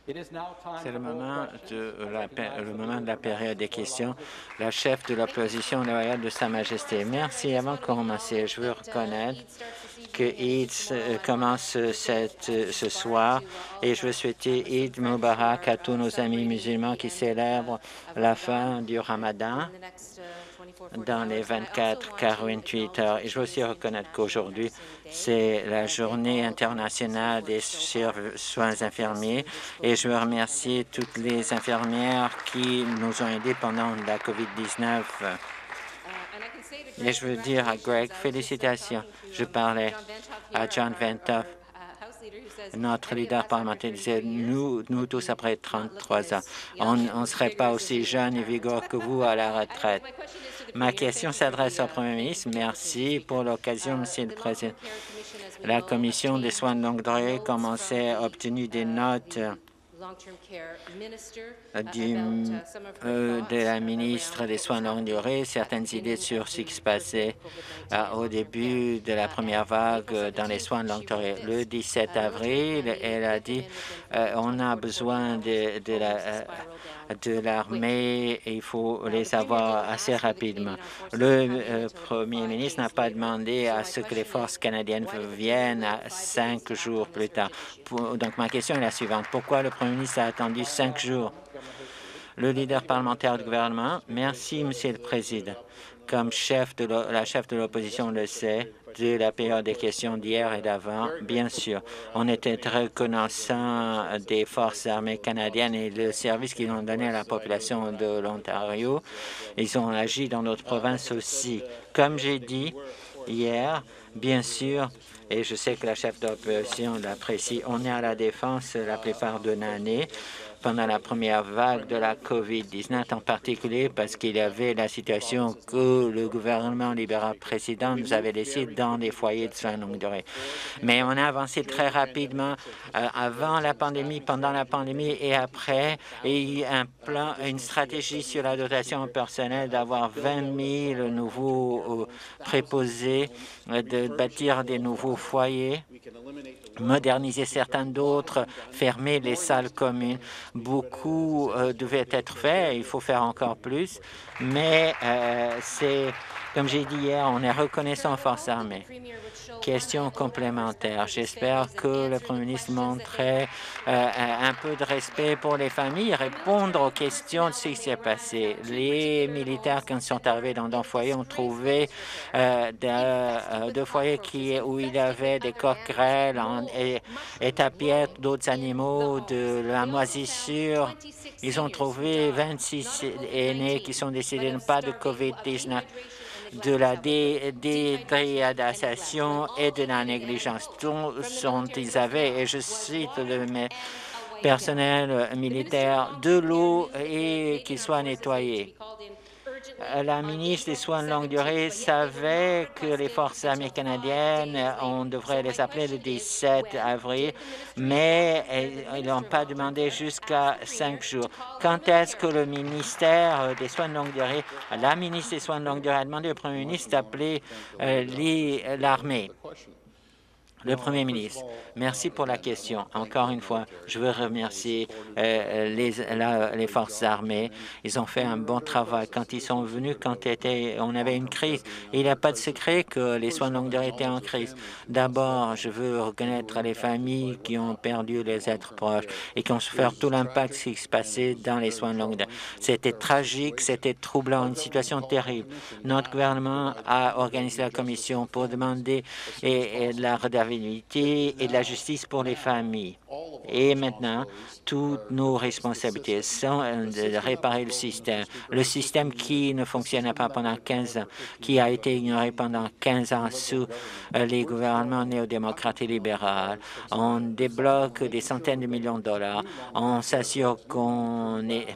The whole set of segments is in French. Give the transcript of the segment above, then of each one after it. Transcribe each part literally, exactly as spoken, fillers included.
C'est le moment de la, le moment de la période des questions. La chef de l'opposition loyale de Sa Majesté. Merci. Avant de commencer, je veux reconnaître que Eid commence cette, ce soir et je veux souhaiter Eid Mubarak à tous nos amis musulmans qui célèbrent la fin du Ramadan dans les vingt-quatre à quarante-huit heures. Et je veux aussi reconnaître qu'aujourd'hui, c'est la journée internationale des soins infirmiers et je veux remercier toutes les infirmières qui nous ont aidés pendant la COVID dix-neuf. Et je veux dire à Greg, félicitations. Je parlais à John Ventoff, notre leader parlementaire, disait, nous, nous tous après trente-trois ans, on ne serait pas aussi jeunes et vigoureux que vous à la retraite. Ma question s'adresse au Premier ministre. Merci pour l'occasion, Monsieur le Président. La Commission des soins de longue durée commençait à obtenir des notes du, euh, de la ministre des Soins de longue durée, certaines idées sur ce qui se passait euh, au début de la première vague dans les soins de longue durée. Le dix-sept avril, elle a dit euh, on a besoin de, de la... Euh, de l'armée et il faut les avoir assez rapidement. Le euh, Premier ministre n'a pas demandé à ce que les forces canadiennes viennent à cinq jours plus tard. Pour, donc, ma question est la suivante. Pourquoi le Premier ministre a attendu cinq jours? Le leader parlementaire du gouvernement. Merci, Monsieur le Président. Comme chef de la chef de l'opposition le sait, de la période des questions d'hier et d'avant, bien sûr, on était très reconnaissant des forces armées canadiennes et le service qu'ils ont donné à la population de l'Ontario. Ils ont agi dans notre province aussi. Comme j'ai dit hier, bien sûr, et je sais que la chef d'opposition l'apprécie, on est à la défense la plupart de l'année pendant la première vague de la COVID dix-neuf, en particulier parce qu'il y avait la situation que le gouvernement libéral précédent nous avait laissé dans les foyers de soins longue durée. Mais on a avancé très rapidement euh, avant la pandémie, pendant la pandémie et après. Et il y a un plan, une stratégie sur la dotation personnelle d'avoir vingt mille nouveaux euh, préposés, euh, de bâtir des nouveaux foyers, moderniser certains d'autres, fermer les salles communes. Beaucoup euh, devait être fait, il faut faire encore plus, mais euh, c'est, comme j'ai dit hier, on est reconnaissant aux forces armées. Question complémentaire. J'espère que le Premier ministre montrait euh, un peu de respect pour les familles, répondre aux questions de ce qui s'est passé. Les militaires, quand ils sont arrivés dans un foyer, ont trouvé euh, de, euh, de foyers qui, où il y avait des coquerelles et, et tapiettes, d'autres animaux, de la moisissure. Ils ont trouvé vingt-six aînés qui sont décédés, pas de COVID dix-neuf. De la dé dédréalisation et de la négligence dont ils avaient, et je cite le personnel militaire, de l'eau et qu'il soit nettoyé. La ministre des Soins de longue durée savait que les forces armées canadiennes, on devrait les appeler le dix-sept avril, mais ils n'ont pas demandé jusqu'à cinq jours. Quand est-ce que le ministère des Soins de longue durée, la ministre des Soins de longue durée a demandé au Premier ministre d'appeler euh, l'armée? Le Premier ministre, merci pour la question. Encore une fois, je veux remercier euh, les, la, les forces armées. Ils ont fait un bon travail. Quand ils sont venus, quand était, on avait une crise, il n'y a pas de secret que les soins de longue durée étaient en crise. D'abord, je veux reconnaître les familles qui ont perdu les êtres proches et qui ont souffert tout l'impact de ce qui se passait dans les soins de longue durée. C'était tragique, c'était troublant, une situation terrible. Notre gouvernement a organisé la commission pour demander et, et la redavabilité et de la justice pour les familles. Et maintenant, toutes nos responsabilités sont de réparer le système. Le système qui ne fonctionnait pas pendant quinze ans, qui a été ignoré pendant quinze ans sous les gouvernements néo-démocrates et libéraux. On débloque des centaines de millions de dollars. On s'assure qu'on est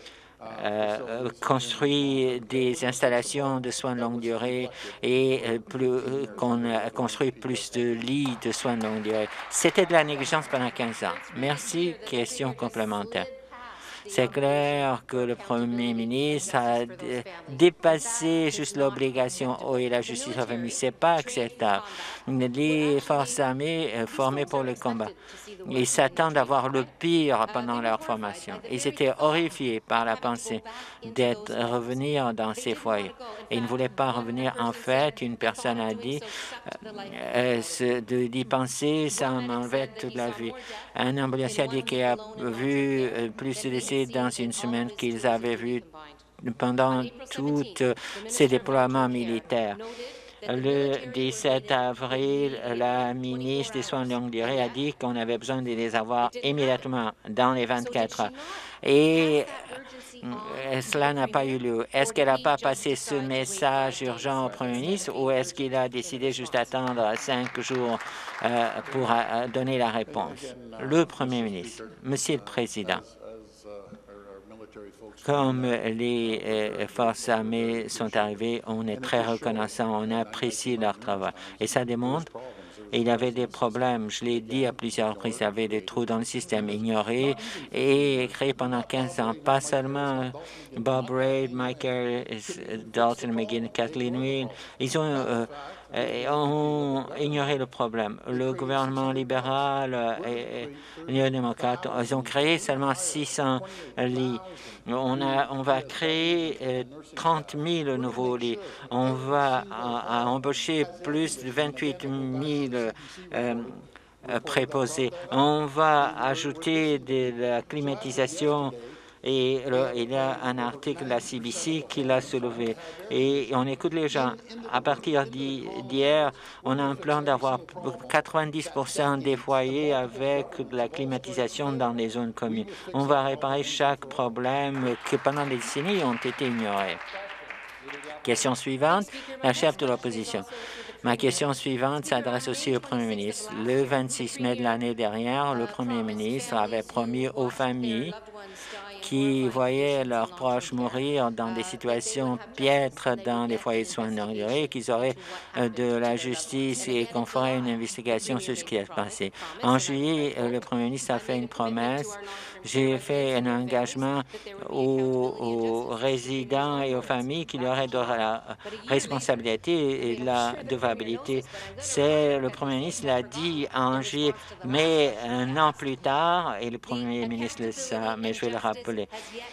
Euh, construit des installations de soins de longue durée et euh, plus euh, qu'on a construit plus de lits de soins de longue durée. C'était de la négligence pendant quinze ans. Merci. Question complémentaire. C'est clair que le Premier ministre a dépassé juste l'obligation eau et la justice aux familles. Ce n'est pas acceptable. Les forces armées formées pour le combat, ils s'attendent à voir le pire pendant leur formation. Ils étaient horrifiés par la pensée d'être revenir dans ces foyers. Et ils ne voulaient pas revenir. En fait, une personne a dit euh, euh, d'y penser, ça m'enlevait toute la vie. Un ambulancier a dit qu'il a vu euh, plus de décès dans une semaine qu'ils avaient vu pendant tous ces déploiements militaires. Le dix-sept avril, la ministre des Soins de longue durée a dit qu'on avait besoin de les avoir immédiatement dans les vingt-quatre heures. Et cela n'a pas eu lieu. Est-ce qu'elle n'a pas passé ce message urgent au Premier ministre ou est-ce qu'il a décidé juste d'attendre cinq jours euh, pour euh, donner la réponse? Le Premier ministre, Monsieur le Président, comme les euh, forces armées sont arrivées, on est très reconnaissant, on apprécie leur travail. Et ça démontre qu'il y avait des problèmes. Je l'ai dit à plusieurs reprises, il y avait des trous dans le système ignorés et créés pendant quinze ans. Pas seulement Bob Raid, Mike Harris, Dalton McGuinn, Kathleen Wynne, ils ont, euh, euh, ont ignoré le problème. Le gouvernement libéral et, et néo-démocrate, ils ont créé seulement six cents lits. On, a, on va créer euh, trente mille nouveaux lits. On va à, à embaucher plus de vingt-huit mille euh, préposés. On va ajouter de la climatisation. Et le, il y a un article de la C B C qui l'a soulevé. Et on écoute les gens. À partir d'hier, on a un plan d'avoir quatre-vingt-dix pour cent des foyers avec de la climatisation dans les zones communes. On va réparer chaque problème que pendant des décennies ont été ignorés. Question suivante, la chef de l'opposition. Ma question suivante s'adresse aussi au Premier ministre. Le vingt-six mai de l'année dernière, le Premier ministre avait promis aux familles qui voyaient leurs proches mourir dans des situations piètres dans les foyers de soins de longue durée, qu'ils auraient de la justice et qu'on ferait une investigation sur ce qui est passé. En juillet, le Premier ministre a fait une promesse. J'ai fait un engagement aux, aux résidents et aux familles qu'il y aurait de la responsabilité et de la devabilité. C'est le Premier ministre l'a dit en juillet, mais un an plus tard, et le Premier ministre le sait, mais je vais le rappeler,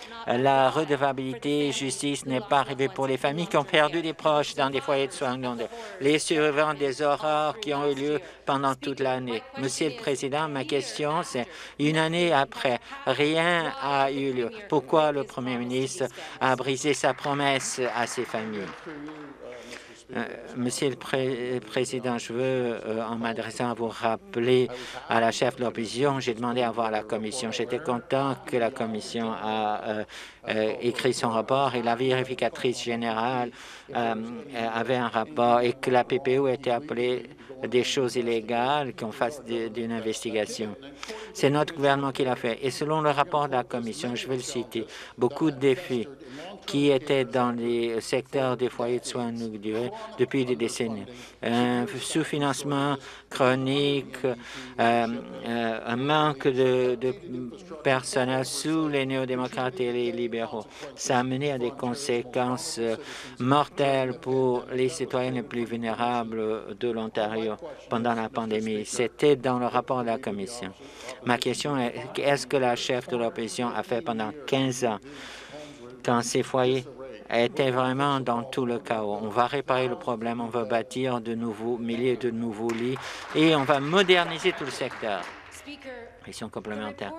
la redevabilité justice n'est pas arrivée pour les familles qui ont perdu des proches dans des foyers de soins de longue durée, les survivants des horreurs qui ont eu lieu pendant toute l'année. Monsieur le Président, ma question, c'est une année après, rien n'a eu lieu. Pourquoi le Premier ministre a brisé sa promesse à ces familles? Euh, Monsieur le Pré Président, je veux, euh, en m'adressant à vous, rappeler à la chef de l'opposition, j'ai demandé à voir la Commission. J'étais content que la Commission a euh, euh, écrit son rapport et la vérificatrice générale euh, avait un rapport et que la P P O était appelée des choses illégales, qu'on fasse d'une investigation. C'est notre gouvernement qui l'a fait. Et selon le rapport de la Commission, je vais le citer, beaucoup de défis qui étaient dans les secteurs des foyers de soins de longue durée depuis des décennies. Un sous-financement chronique, euh, euh, un manque de, de personnel sous les néo-démocrates et les libéraux. Ça a mené à des conséquences euh, mortelles pour les citoyens les plus vulnérables de l'Ontario pendant la pandémie. C'était dans le rapport de la Commission. Ma question est, qu'est-ce que la chef de l'opposition a fait pendant quinze ans quand ces foyers étaient vraiment dans tout le chaos? On va réparer le problème, on va bâtir de nouveaux milliers de nouveaux lits et on va moderniser tout le secteur. Question complémentaire.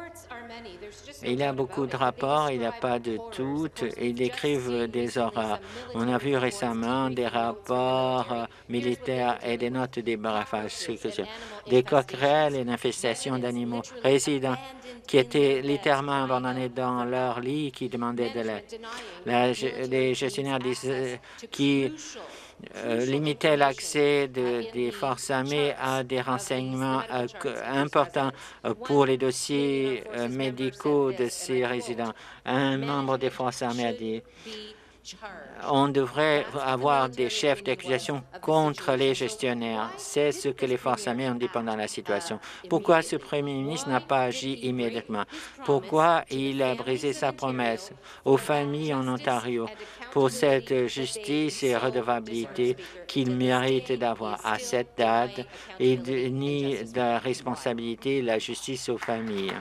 Il y a beaucoup de rapports, il n'y a pas de toutes, et ils décrivent des horreurs. On a vu récemment des rapports euh, militaires et des notes de débraffage, des coquerelles et d'infestations d'animaux résidents qui étaient littéralement abandonnés dans leur lit, qui demandaient de l'aide. Les gestionnaires disent euh, qui Euh, limiter l'accès de, des forces armées à des renseignements euh, importants euh, pour les dossiers euh, médicaux de ces résidents. Un membre des forces armées a dit on devrait avoir des chefs d'accusation contre les gestionnaires. C'est ce que les forces armées ont dit pendant la situation. Pourquoi ce premier ministre n'a pas agi immédiatement? Pourquoi il a brisé sa promesse aux familles en Ontario pour cette justice et redevabilité qu'il mérite d'avoir à cette date et de, ni de la responsabilité la justice aux familles?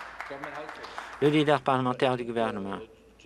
Le leader parlementaire du gouvernement.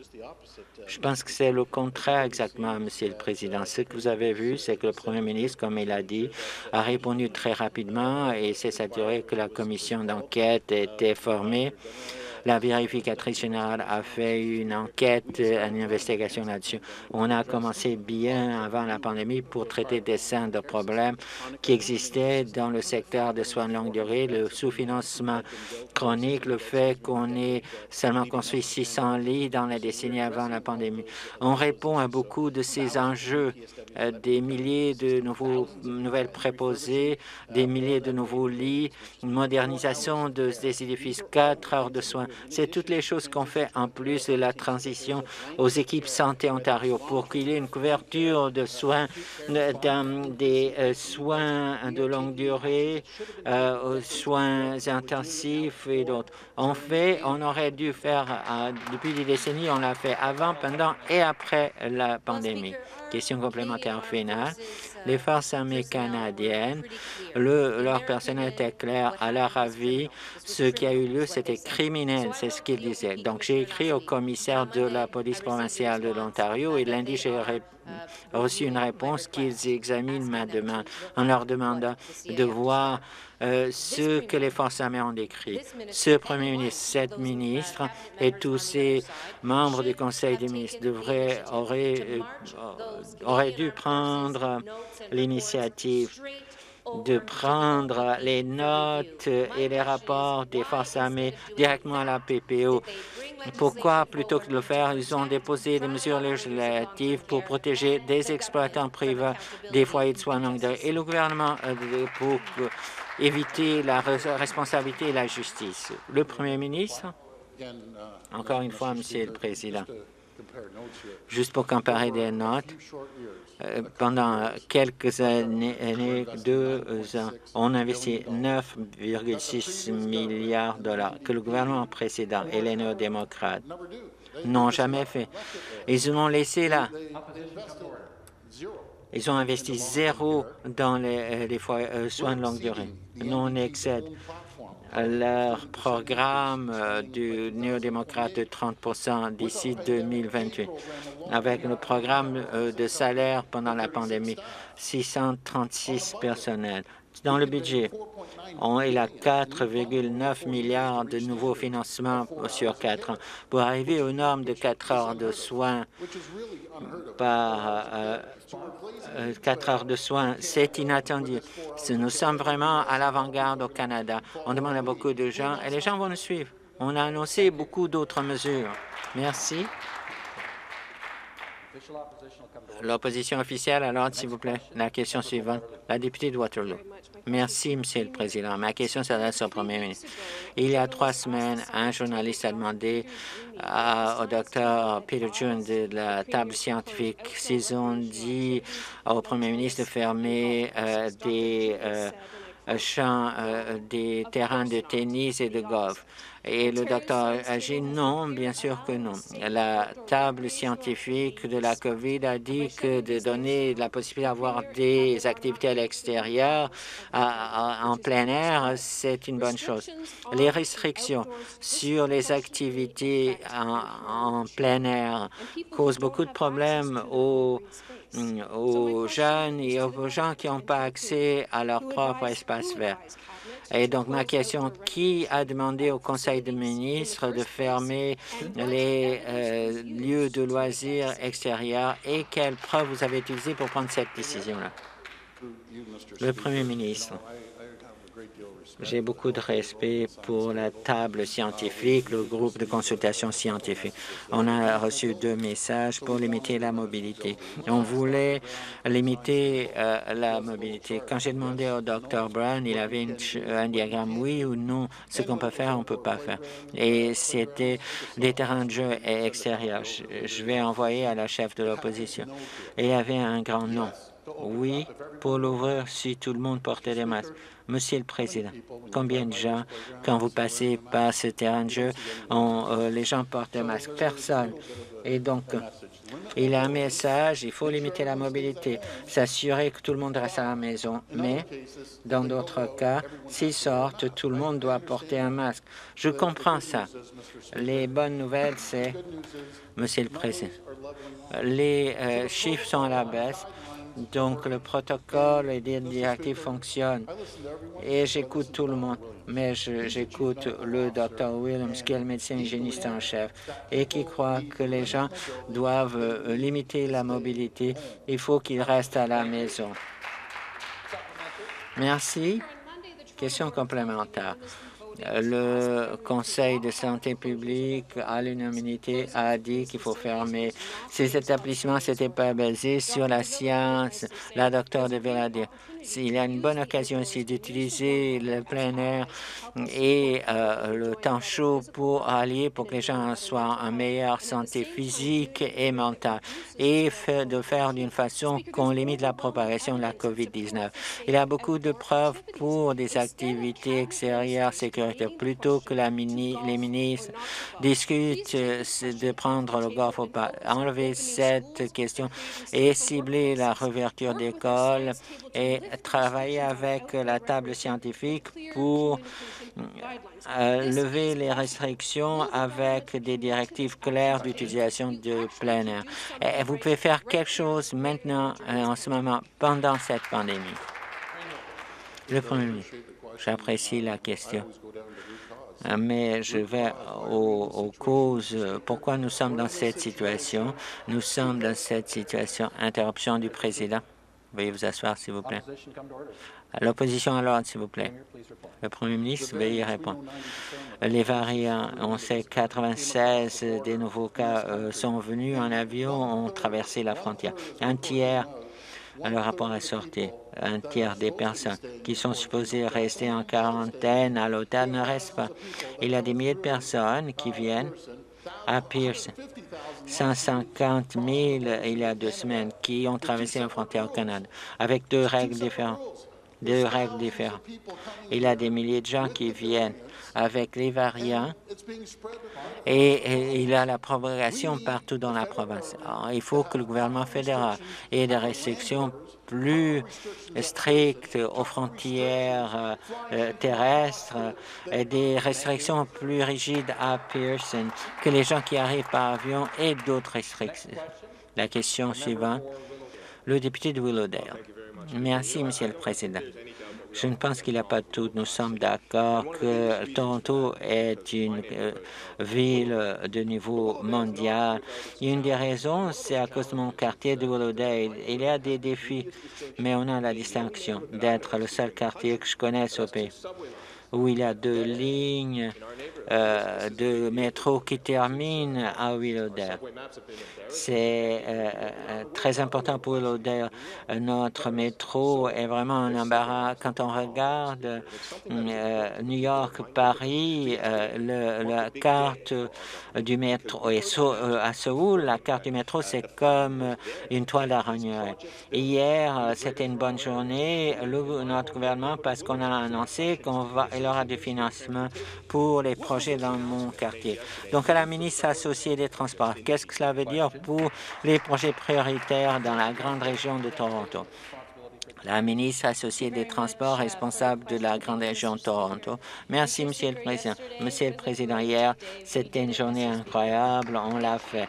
Je pense que c'est le contraire exactement, Monsieur le Président. Ce que vous avez vu, c'est que le Premier ministre, comme il a dit, a répondu très rapidement et s'est assuré que la commission d'enquête était formée. La vérificatrice générale a fait une enquête, une investigation là-dessus. On a commencé bien avant la pandémie pour traiter des scènes de problèmes qui existaient dans le secteur de soins de longue durée, le sous-financement chronique, le fait qu'on ait seulement construit six cents lits dans la décennie avant la pandémie. On répond à beaucoup de ces enjeux, euh, des milliers de nouveaux, nouvelles préposées, des milliers de nouveaux lits, une modernisation de, des édifices, quatre heures de soins. C'est toutes les choses qu'on fait en plus de la transition aux équipes Santé Ontario pour qu'il y ait une couverture de soins, dans des euh, soins de longue durée, euh, soins intensifs et d'autres. On fait, on aurait dû faire, euh, depuis des décennies, on l'a fait avant, pendant et après la pandémie. Question complémentaire finale. Les forces armées canadiennes, le, leur personnel était clair à leur avis. Ce qui a eu lieu, c'était criminel, c'est ce qu'ils disaient. Donc, j'ai écrit au commissaire de la police provinciale de l'Ontario et lundi, j'ai reçu une réponse qu'ils examinent ma demande en leur demandant de voir euh, ce que les forces armées ont décrit. Ce premier ministre, cette ministre et tous ces membres du Conseil des ministres devraient, auraient, euh, auraient dû prendre l'initiative de prendre les notes et les rapports des forces armées directement à la P P O. Pourquoi, plutôt que de le faire, ils ont déposé des mesures législatives pour protéger des exploitants privés des foyers de soins longue durée et le gouvernement euh, pour éviter la responsabilité et la justice. Le Premier ministre, encore une fois, Monsieur le Président, juste pour comparer des notes, euh, pendant quelques années, années, deux ans, on a investi neuf virgule six milliards de dollars que le gouvernement précédent et les néo-démocrates n'ont jamais fait. Ils l'ont laissé là. Ils ont investi zéro dans les, les foyers, euh, soins de longue durée. Non excède leur programme euh, du néo-démocrate de trente pour cent d'ici deux mille vingt-huit. Avec le programme euh, de salaire pendant la pandémie, six cent trente-six personnels. Dans le budget, on, il a quatre virgule neuf milliards de nouveaux financements sur quatre ans pour arriver aux normes de quatre heures de soins par euh, euh, quatre heures de soins. C'est inattendu. Nous sommes vraiment à l'avant-garde au Canada. On demande à beaucoup de gens et les gens vont nous suivre. On a annoncé beaucoup d'autres mesures. Merci. L'opposition officielle, à l'ordre, s'il vous plaît. La question suivante, la députée de Waterloo. Merci, Monsieur le Président. Ma question s'adresse au Premier ministre. Il y a trois semaines, un journaliste a demandé à, au docteur Peter June de la table scientifique s'ils ont dit au Premier ministre de fermer euh, des euh, champs, euh, des terrains de tennis et de golf. Et le docteur a dit non, bien sûr que non. La table scientifique de la COVID a dit que de donner la possibilité d'avoir des activités à l'extérieur, en plein air, c'est une bonne chose. Les restrictions sur les activités en, en plein air causent beaucoup de problèmes aux aux jeunes et aux gens qui n'ont pas accès à leur propre espace vert. Et donc, ma question, qui a demandé au Conseil des ministres de fermer les euh, lieux de loisirs extérieurs et quelles preuves vous avez utilisées pour prendre cette décision-là? Le Premier ministre. J'ai beaucoup de respect pour la table scientifique, le groupe de consultation scientifique. On a reçu deux messages pour limiter la mobilité. On voulait limiter euh, la mobilité. Quand j'ai demandé au docteur Brown, il avait une, un diagramme oui ou non, ce qu'on peut faire, on ne peut pas faire. Et c'était des terrains de jeu extérieurs. Je, je vais envoyer à la chef de l'opposition. Et il y avait un grand non. Oui, pour l'ouvrir si tout le monde portait des masques. Monsieur le Président, combien de gens, quand vous passez par ce terrain de jeu, on, euh, les gens portent des masques? Personne. Et donc, il y a un message, il faut limiter la mobilité, s'assurer que tout le monde reste à la maison. Mais, dans d'autres cas, s'ils sortent, tout le monde doit porter un masque. Je comprends ça. Les bonnes nouvelles, c'est, Monsieur le Président, les euh, chiffres sont à la baisse. Donc, le protocole et les directives fonctionnent. Et j'écoute tout le monde. Mais j'écoute le docteur Williams, qui est le médecin hygiéniste en chef, et qui croit que les gens doivent euh, limiter la mobilité. Il faut qu'ils restent à la maison. Merci. Question complémentaire. Le Conseil de santé publique, à l'unanimité, a dit qu'il faut fermer ces établissements. Ce n'était pas basé sur la science. La docteure devait la dire. Il y a une bonne occasion ici d'utiliser le plein air et euh, le temps chaud pour allier pour que les gens soient en meilleure santé physique et mentale et de faire d'une façon qu'on limite la propagation de la COVID dix-neuf. Il y a beaucoup de preuves pour des activités extérieures sécuritaires. Plutôt que la mini, les ministres discutent de prendre le golf ou pas, enlever cette question et cibler la réouverture d'écoles et travailler avec la table scientifique pour euh, lever les restrictions avec des directives claires d'utilisation de plein air. Et vous pouvez faire quelque chose maintenant, euh, en ce moment, pendant cette pandémie. Le Premier ministre, j'apprécie la question, mais je vais aux, aux causes. Pourquoi nous sommes dans cette situation? Nous sommes dans cette situation. Interruption du président. Veuillez vous asseoir, s'il vous plaît. L'opposition à l'ordre, s'il vous plaît. Le Premier ministre, veuillez répondre. Les variants, on sait que quatre-vingt-seize des nouveaux cas euh, sont venus en avion, ont traversé la frontière. Un tiers, le rapport est sorti, un tiers des personnes qui sont supposées rester en quarantaine à l'hôtel ne restent pas. Il y a des milliers de personnes qui viennent à Pearson. cent cinquante mille il y a deux semaines qui ont traversé la frontière au Canada avec deux règles différentes. Deux règles différentes. Il y a des milliers de gens qui viennent avec les variants et, et il y a la propagation partout dans la province. Alors, il faut que le gouvernement fédéral ait des restrictions plus strictes aux frontières euh, terrestres et des restrictions plus rigides à Pearson, que les gens qui arrivent par avion aient d'autres restrictions. La question suivante, le député de Willowdale. Merci, Monsieur le Président. Je ne pense qu'il n'y a pas de tout. Nous sommes d'accord que Toronto est une euh, ville de niveau mondial. Une des raisons, c'est à cause de mon quartier de Willowdale. Il y a des défis, mais on a la distinction d'être le seul quartier que je connaisse au pays où il y a deux lignes euh, de métro qui terminent à Willowdale. C'est euh, très important pour Willowdale. Notre métro est vraiment un embarras. Quand on regarde euh, New York, Paris, euh, le, la carte du métro, et so, euh, à Séoul, la carte du métro, c'est comme une toile d'araignée. Hier, c'était une bonne journée. Le, notre gouvernement, parce qu'on a annoncé qu'on va il y aura du financement pour les projets dans mon quartier. Donc, à la ministre associée des Transports, qu'est-ce que cela veut dire pour les projets prioritaires dans la grande région de Toronto? La ministre associée des Transports responsable de la grande région de Toronto. Merci, Monsieur le Président. Monsieur le Président, hier, c'était une journée incroyable. On l'a fait.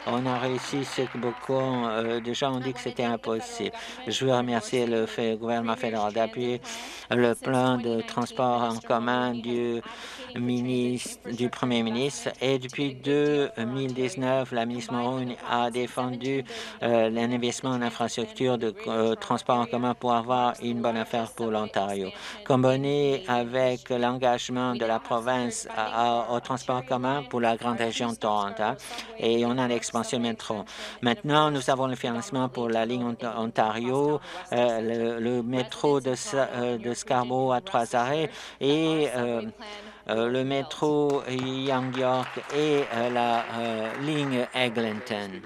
On a réussi ce que beaucoup euh, de gens ont dit que c'était impossible. Je veux remercier le fait, gouvernement fédéral d'appuyer le plan de transport en commun du ministre, du Premier ministre. Et depuis deux mille dix-neuf, la ministre Mulroney a défendu euh, l'investissement en infrastructure de euh, transport en commun pour avoir une bonne affaire pour l'Ontario. Combiné avec l'engagement de la province à, à, au transport en commun pour la grande région de Toronto, et on a l'expansion métro. Maintenant, nous avons le financement pour la ligne Ontario, euh, le, le métro de, euh, de Scarborough à trois arrêts et euh, euh, le métro Young York et euh, la euh, ligne Eglinton.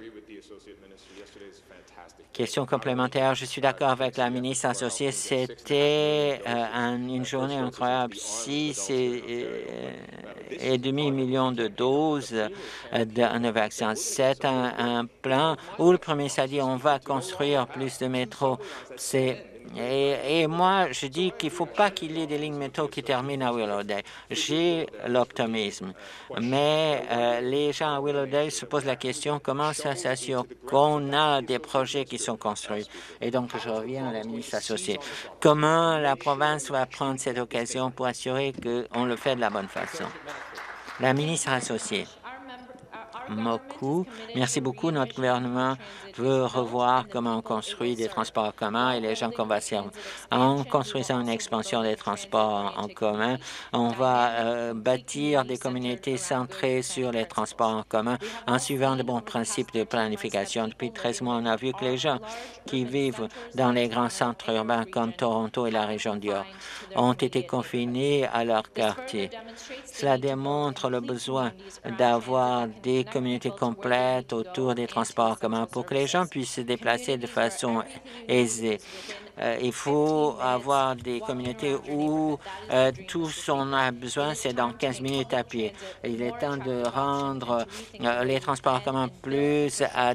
Question complémentaire. Je suis d'accord avec la ministre associée. C'était euh, un, une journée incroyable. six et, et, et demi millions de doses euh, de vaccins. C'est un, un plan où le premier ministre a dit on va construire plus de métro. C'est Et, et moi, je dis qu'il ne faut pas qu'il y ait des lignes métro qui terminent à Willowdale. J'ai l'optimisme. Mais euh, les gens à Willowdale se posent la question comment ça s'assure qu'on a des projets qui sont construits. Et donc, je reviens à la ministre associée. Comment la province va prendre cette occasion pour assurer qu'on le fait de la bonne façon? La ministre associée. Beaucoup. Merci beaucoup. Notre gouvernement veut revoir comment on construit des transports en commun et les gens qu'on va servir. En construisant une expansion des transports en commun, on va euh, bâtir des communautés centrées sur les transports en commun en suivant de bons principes de planification. Depuis treize mois, on a vu que les gens qui vivent dans les grands centres urbains comme Toronto et la région du York ont été confinés à leur quartier. Cela démontre le besoin d'avoir des communautés complètes autour des transports en commun pour que les gens puissent se déplacer de façon aisée. Euh, il faut avoir des communautés où euh, tout ce qu'on a besoin, c'est dans quinze minutes à pied. Il est temps de rendre euh, les transports en commun plus à,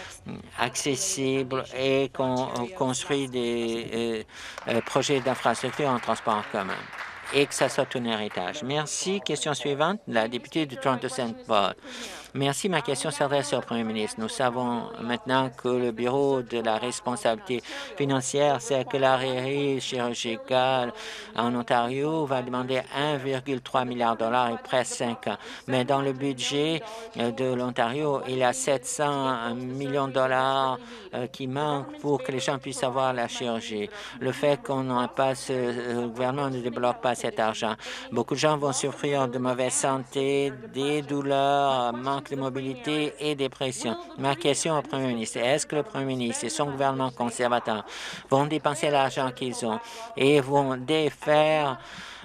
accessibles et qu'on construit des euh, euh, projets d'infrastructure en transport en commun et que ça soit un héritage. Merci. Question suivante, la députée de Toronto-Saint Paul. Merci. Ma question s'adresse au Premier ministre. Nous savons maintenant que le Bureau de la responsabilité financière sait que l'arriéré chirurgicale en Ontario va demander un virgule trois milliard de dollars et presque cinq ans. Mais dans le budget de l'Ontario, il y a sept cents millions de dollars qui manquent pour que les gens puissent avoir la chirurgie. Le fait qu'on n'a pas, ce, le gouvernement ne débloque pas cet argent. Beaucoup de gens vont souffrir de mauvaise santé, des douleurs, manque de mobilité et dépression. Ma question au Premier ministre, est-ce que le Premier ministre et son gouvernement conservateur vont dépenser l'argent qu'ils ont et vont défaire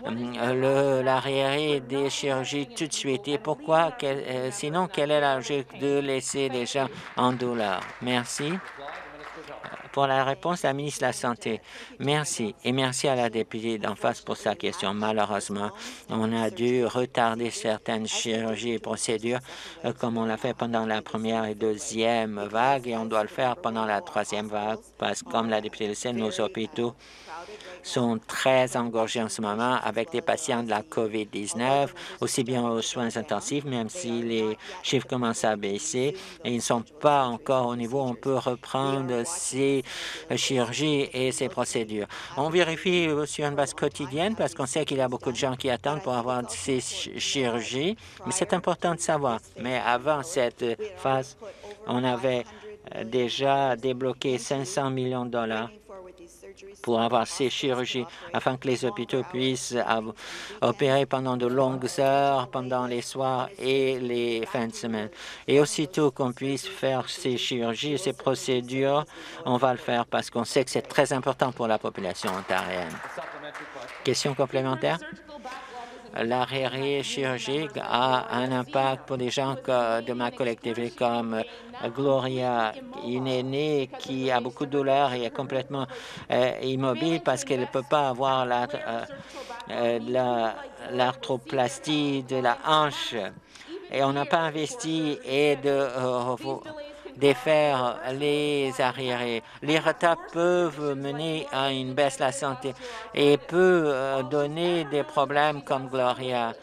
euh, l'arriéré des chirurgies tout de suite? Et pourquoi, quel, euh, sinon, quelle est la logique de laisser les gens en douleur? Merci. Pour la réponse, la ministre de la Santé. Merci. Et merci à la députée d'en face pour sa question. Malheureusement, on a dû retarder certaines chirurgies et procédures euh, comme on l'a fait pendant la première et deuxième vague et on doit le faire pendant la troisième vague parce que, comme la députée le sait, nos hôpitaux sont très engorgés en ce moment avec des patients de la COVID dix-neuf, aussi bien aux soins intensifs, même si les chiffres commencent à baisser et ils ne sont pas encore au niveau où on peut reprendre ces chirurgies et ces procédures. On vérifie sur une base quotidienne parce qu'on sait qu'il y a beaucoup de gens qui attendent pour avoir ces chirurgies, mais c'est important de savoir. Mais avant cette phase, on avait déjà débloqué cinq cents millions de dollars pour avoir ces chirurgies afin que les hôpitaux puissent opérer pendant de longues heures, pendant les soirs et les fins de semaine. Et aussitôt qu'on puisse faire ces chirurgies et ces procédures, on va le faire parce qu'on sait que c'est très important pour la population ontarienne. Question complémentaire? L'arriéré chirurgique a un impact pour des gens de ma collectivité comme Gloria, une aînée qui a beaucoup de douleurs et est complètement euh, immobile parce qu'elle ne peut pas avoir l'arthroplastie la, euh, de la hanche. Et on n'a pas investi et de euh, défaire les arriérés. Les retards peuvent mener à une baisse de la santé et peuvent euh, donner des problèmes comme Gloria.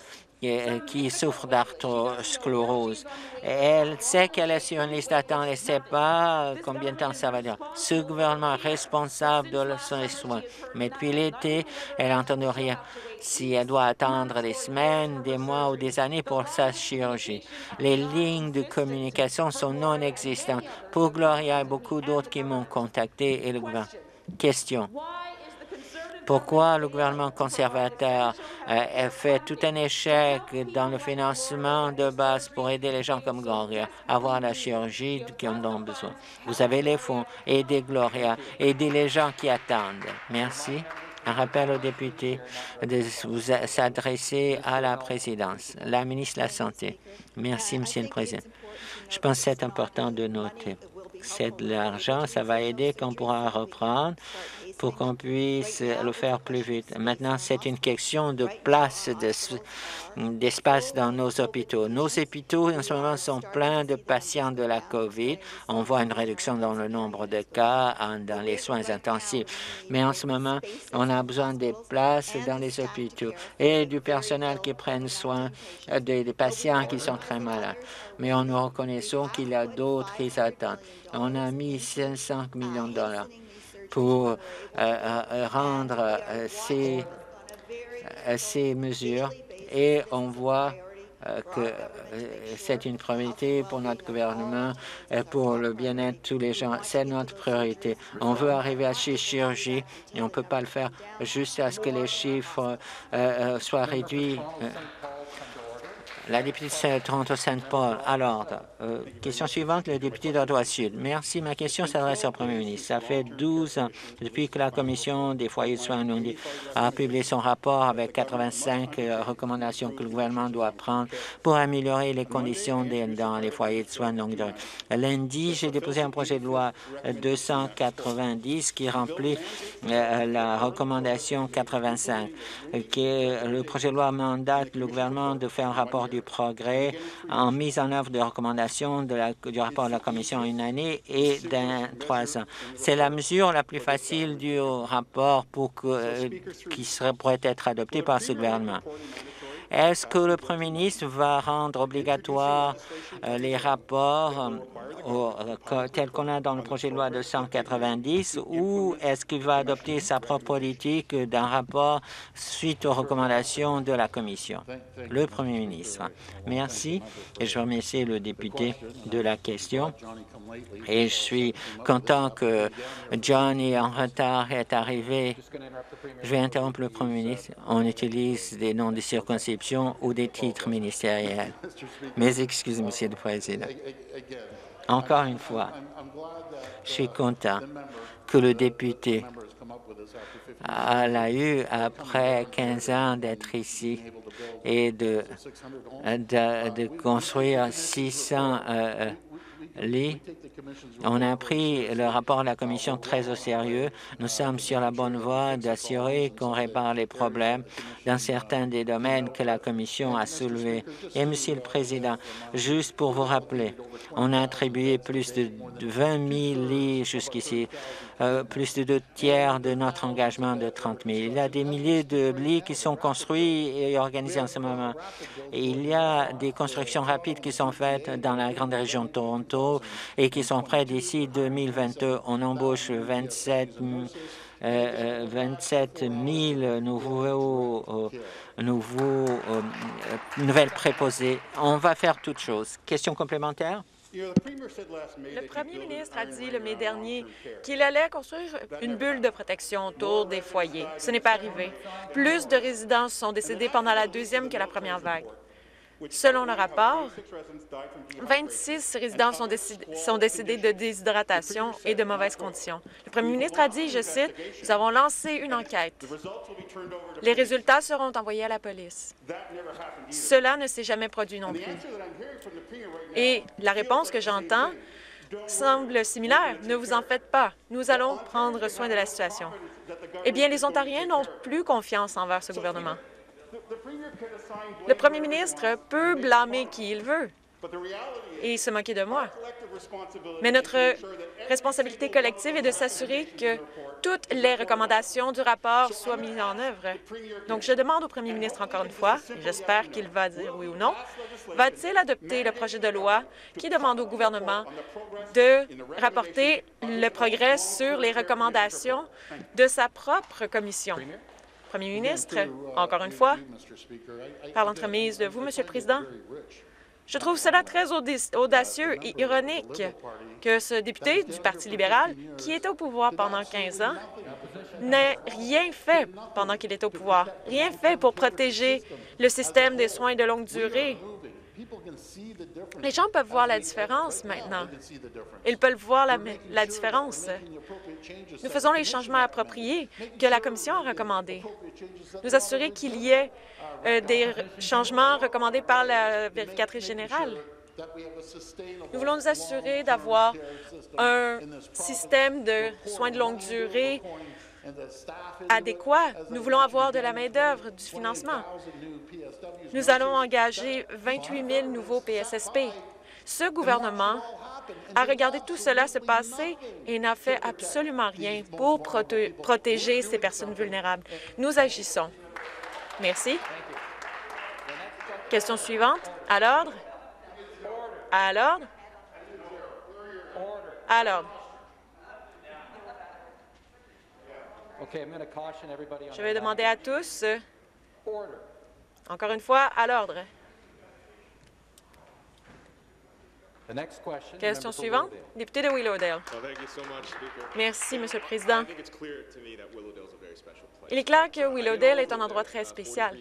qui, qui souffre d'arthrosclérose. Elle sait qu'elle est sur une liste d'attente et ne sait pas combien de temps ça va durer. Ce gouvernement est responsable de ses soins, mais depuis l'été, elle n'entend rien. Si elle doit attendre des semaines, des mois ou des années pour sa chirurgie. Les lignes de communication sont non existantes. Pour Gloria et beaucoup d'autres qui m'ont contacté et le gouvernement. Question. Pourquoi le gouvernement conservateur euh, fait tout un échec dans le financement de base pour aider les gens comme Gloria à avoir la chirurgie qui en ont besoin? Vous avez les fonds. Aidez Gloria. Aidez les gens qui attendent. Merci. Un rappel aux députés de vous s'adresser à la présidence. La ministre de la Santé. Merci, Monsieur le Président. Je pense que c'est important de noter. C'est de l'argent, ça va aider qu'on pourra reprendre pour qu'on puisse le faire plus vite. Maintenant, c'est une question de place, d'espace dans nos hôpitaux. Nos hôpitaux, en ce moment, sont pleins de patients de la COVID. On voit une réduction dans le nombre de cas dans les soins intensifs. Mais en ce moment, on a besoin des places dans les hôpitaux et du personnel qui prenne soin des, des patients qui sont très malades. Mais on nous reconnaissons qu'il y a d'autres qui attendent. On a mis cinq cents millions de dollars pour euh, euh, rendre euh, ces, euh, ces mesures et on voit euh, que euh, c'est une priorité pour notre gouvernement et pour le bien-être de tous les gens. C'est notre priorité. On veut arriver à ces chirurgies et on ne peut pas le faire juste à ce que les chiffres euh, euh, soient réduits. Euh, La députée de Toronto-Saint-Paul, à l'ordre. Euh, question suivante, le député d'Ottawa-Sud. Merci. Ma question s'adresse au premier ministre. Ça fait douze ans depuis que la Commission des foyers de soins longue durée a publié son rapport avec quatre-vingt-cinq euh, recommandations que le gouvernement doit prendre pour améliorer les conditions des, dans les foyers de soins longue durée. Lundi, j'ai déposé un projet de loi deux cent quatre-vingt-dix qui remplit euh, la recommandation quatre-vingt-cinq. Qui est, le projet de loi mandate le gouvernement de faire un rapport du progrès en mise en œuvre de recommandations de la, du rapport de la Commission en une année et dans trois ans. C'est la mesure la plus facile du rapport pour que, euh, qui serait, pourrait être adoptée par ce gouvernement. Est-ce que le Premier ministre va rendre obligatoire euh, les rapports euh, au, euh, tels qu'on a dans le projet de loi deux cent quatre-vingt-dix ou est-ce qu'il va adopter sa propre politique d'un rapport suite aux recommandations de la Commission? Le Premier ministre. Merci et je remercie le député de la question. Et je suis content que Johnny en retard est arrivé. Je vais interrompre le Premier ministre. On utilise des noms de circonscription ou des titres ministériels. Mes excuses, Monsieur le Président. Encore une fois, je suis content que le député l'a eu après quinze ans d'être ici et de, de, de construire six cents euh, lits. On a pris le rapport de la Commission très au sérieux. Nous sommes sur la bonne voie d'assurer qu'on répare les problèmes dans certains des domaines que la Commission a soulevés. Et, Monsieur le Président, juste pour vous rappeler, on a attribué plus de vingt mille lits jusqu'ici, euh, plus de deux tiers de notre engagement de trente mille. Il y a des milliers de lits qui sont construits et organisés en ce moment. Et il y a des constructions rapides qui sont faites dans la grande région de Toronto et qui sont prêtes d'ici deux mille vingt-deux. On embauche vingt-sept mille nouveaux, euh, nouveaux euh, nouvelles préposées. On va faire toutes choses. Question complémentaire? Le premier ministre a dit le mai dernier qu'il allait construire une bulle de protection autour des foyers. Ce n'est pas arrivé. Plus de résidents sont décédés pendant la deuxième que la première vague. Selon le rapport, vingt-six résidents sont décédés, sont décédés de déshydratation et de mauvaises conditions. Le premier ministre a dit, je cite, « Nous avons lancé une enquête. Les résultats seront envoyés à la police. » Cela ne s'est jamais produit non plus. Et la réponse que j'entends semble similaire. Ne vous en faites pas. Nous allons prendre soin de la situation. Eh bien, les Ontariens n'ont plus confiance envers ce gouvernement. Le premier ministre peut blâmer qui il veut, et se moquer de moi. Mais notre responsabilité collective est de s'assurer que toutes les recommandations du rapport soient mises en œuvre. Donc, je demande au premier ministre encore une fois, et j'espère qu'il va dire oui ou non, va-t-il adopter le projet de loi qui demande au gouvernement de rapporter le progrès sur les recommandations de sa propre commission? Premier ministre, encore une fois, par l'entremise de vous, Monsieur le Président, je trouve cela très audacieux et ironique que ce député du Parti libéral, qui était au pouvoir pendant quinze ans, n'ait rien fait pendant qu'il était au pouvoir, rien fait pour protéger le système des soins de longue durée. Les gens peuvent voir la différence maintenant. Ils peuvent voir la, la différence. Nous faisons les changements appropriés que la Commission a recommandés. Nous assurer qu'il y ait euh, des changements recommandés par la vérificatrice générale. Nous voulons nous assurer d'avoir un système de soins de longue durée adéquat. Nous voulons avoir de la main-d'œuvre, du financement. Nous allons engager vingt-huit mille nouveaux P S S P. Ce gouvernement a regardé tout cela se passer et n'a fait absolument rien pour proté protéger ces personnes vulnérables. Nous agissons. Merci. Question suivante. À l'ordre. À l'ordre. À l'ordre. Je vais demander à tous, euh, encore une fois, à l'ordre. Question suivante, député de Willowdale. Merci, Monsieur le Président. Il est clair que Willowdale est un endroit très spécial.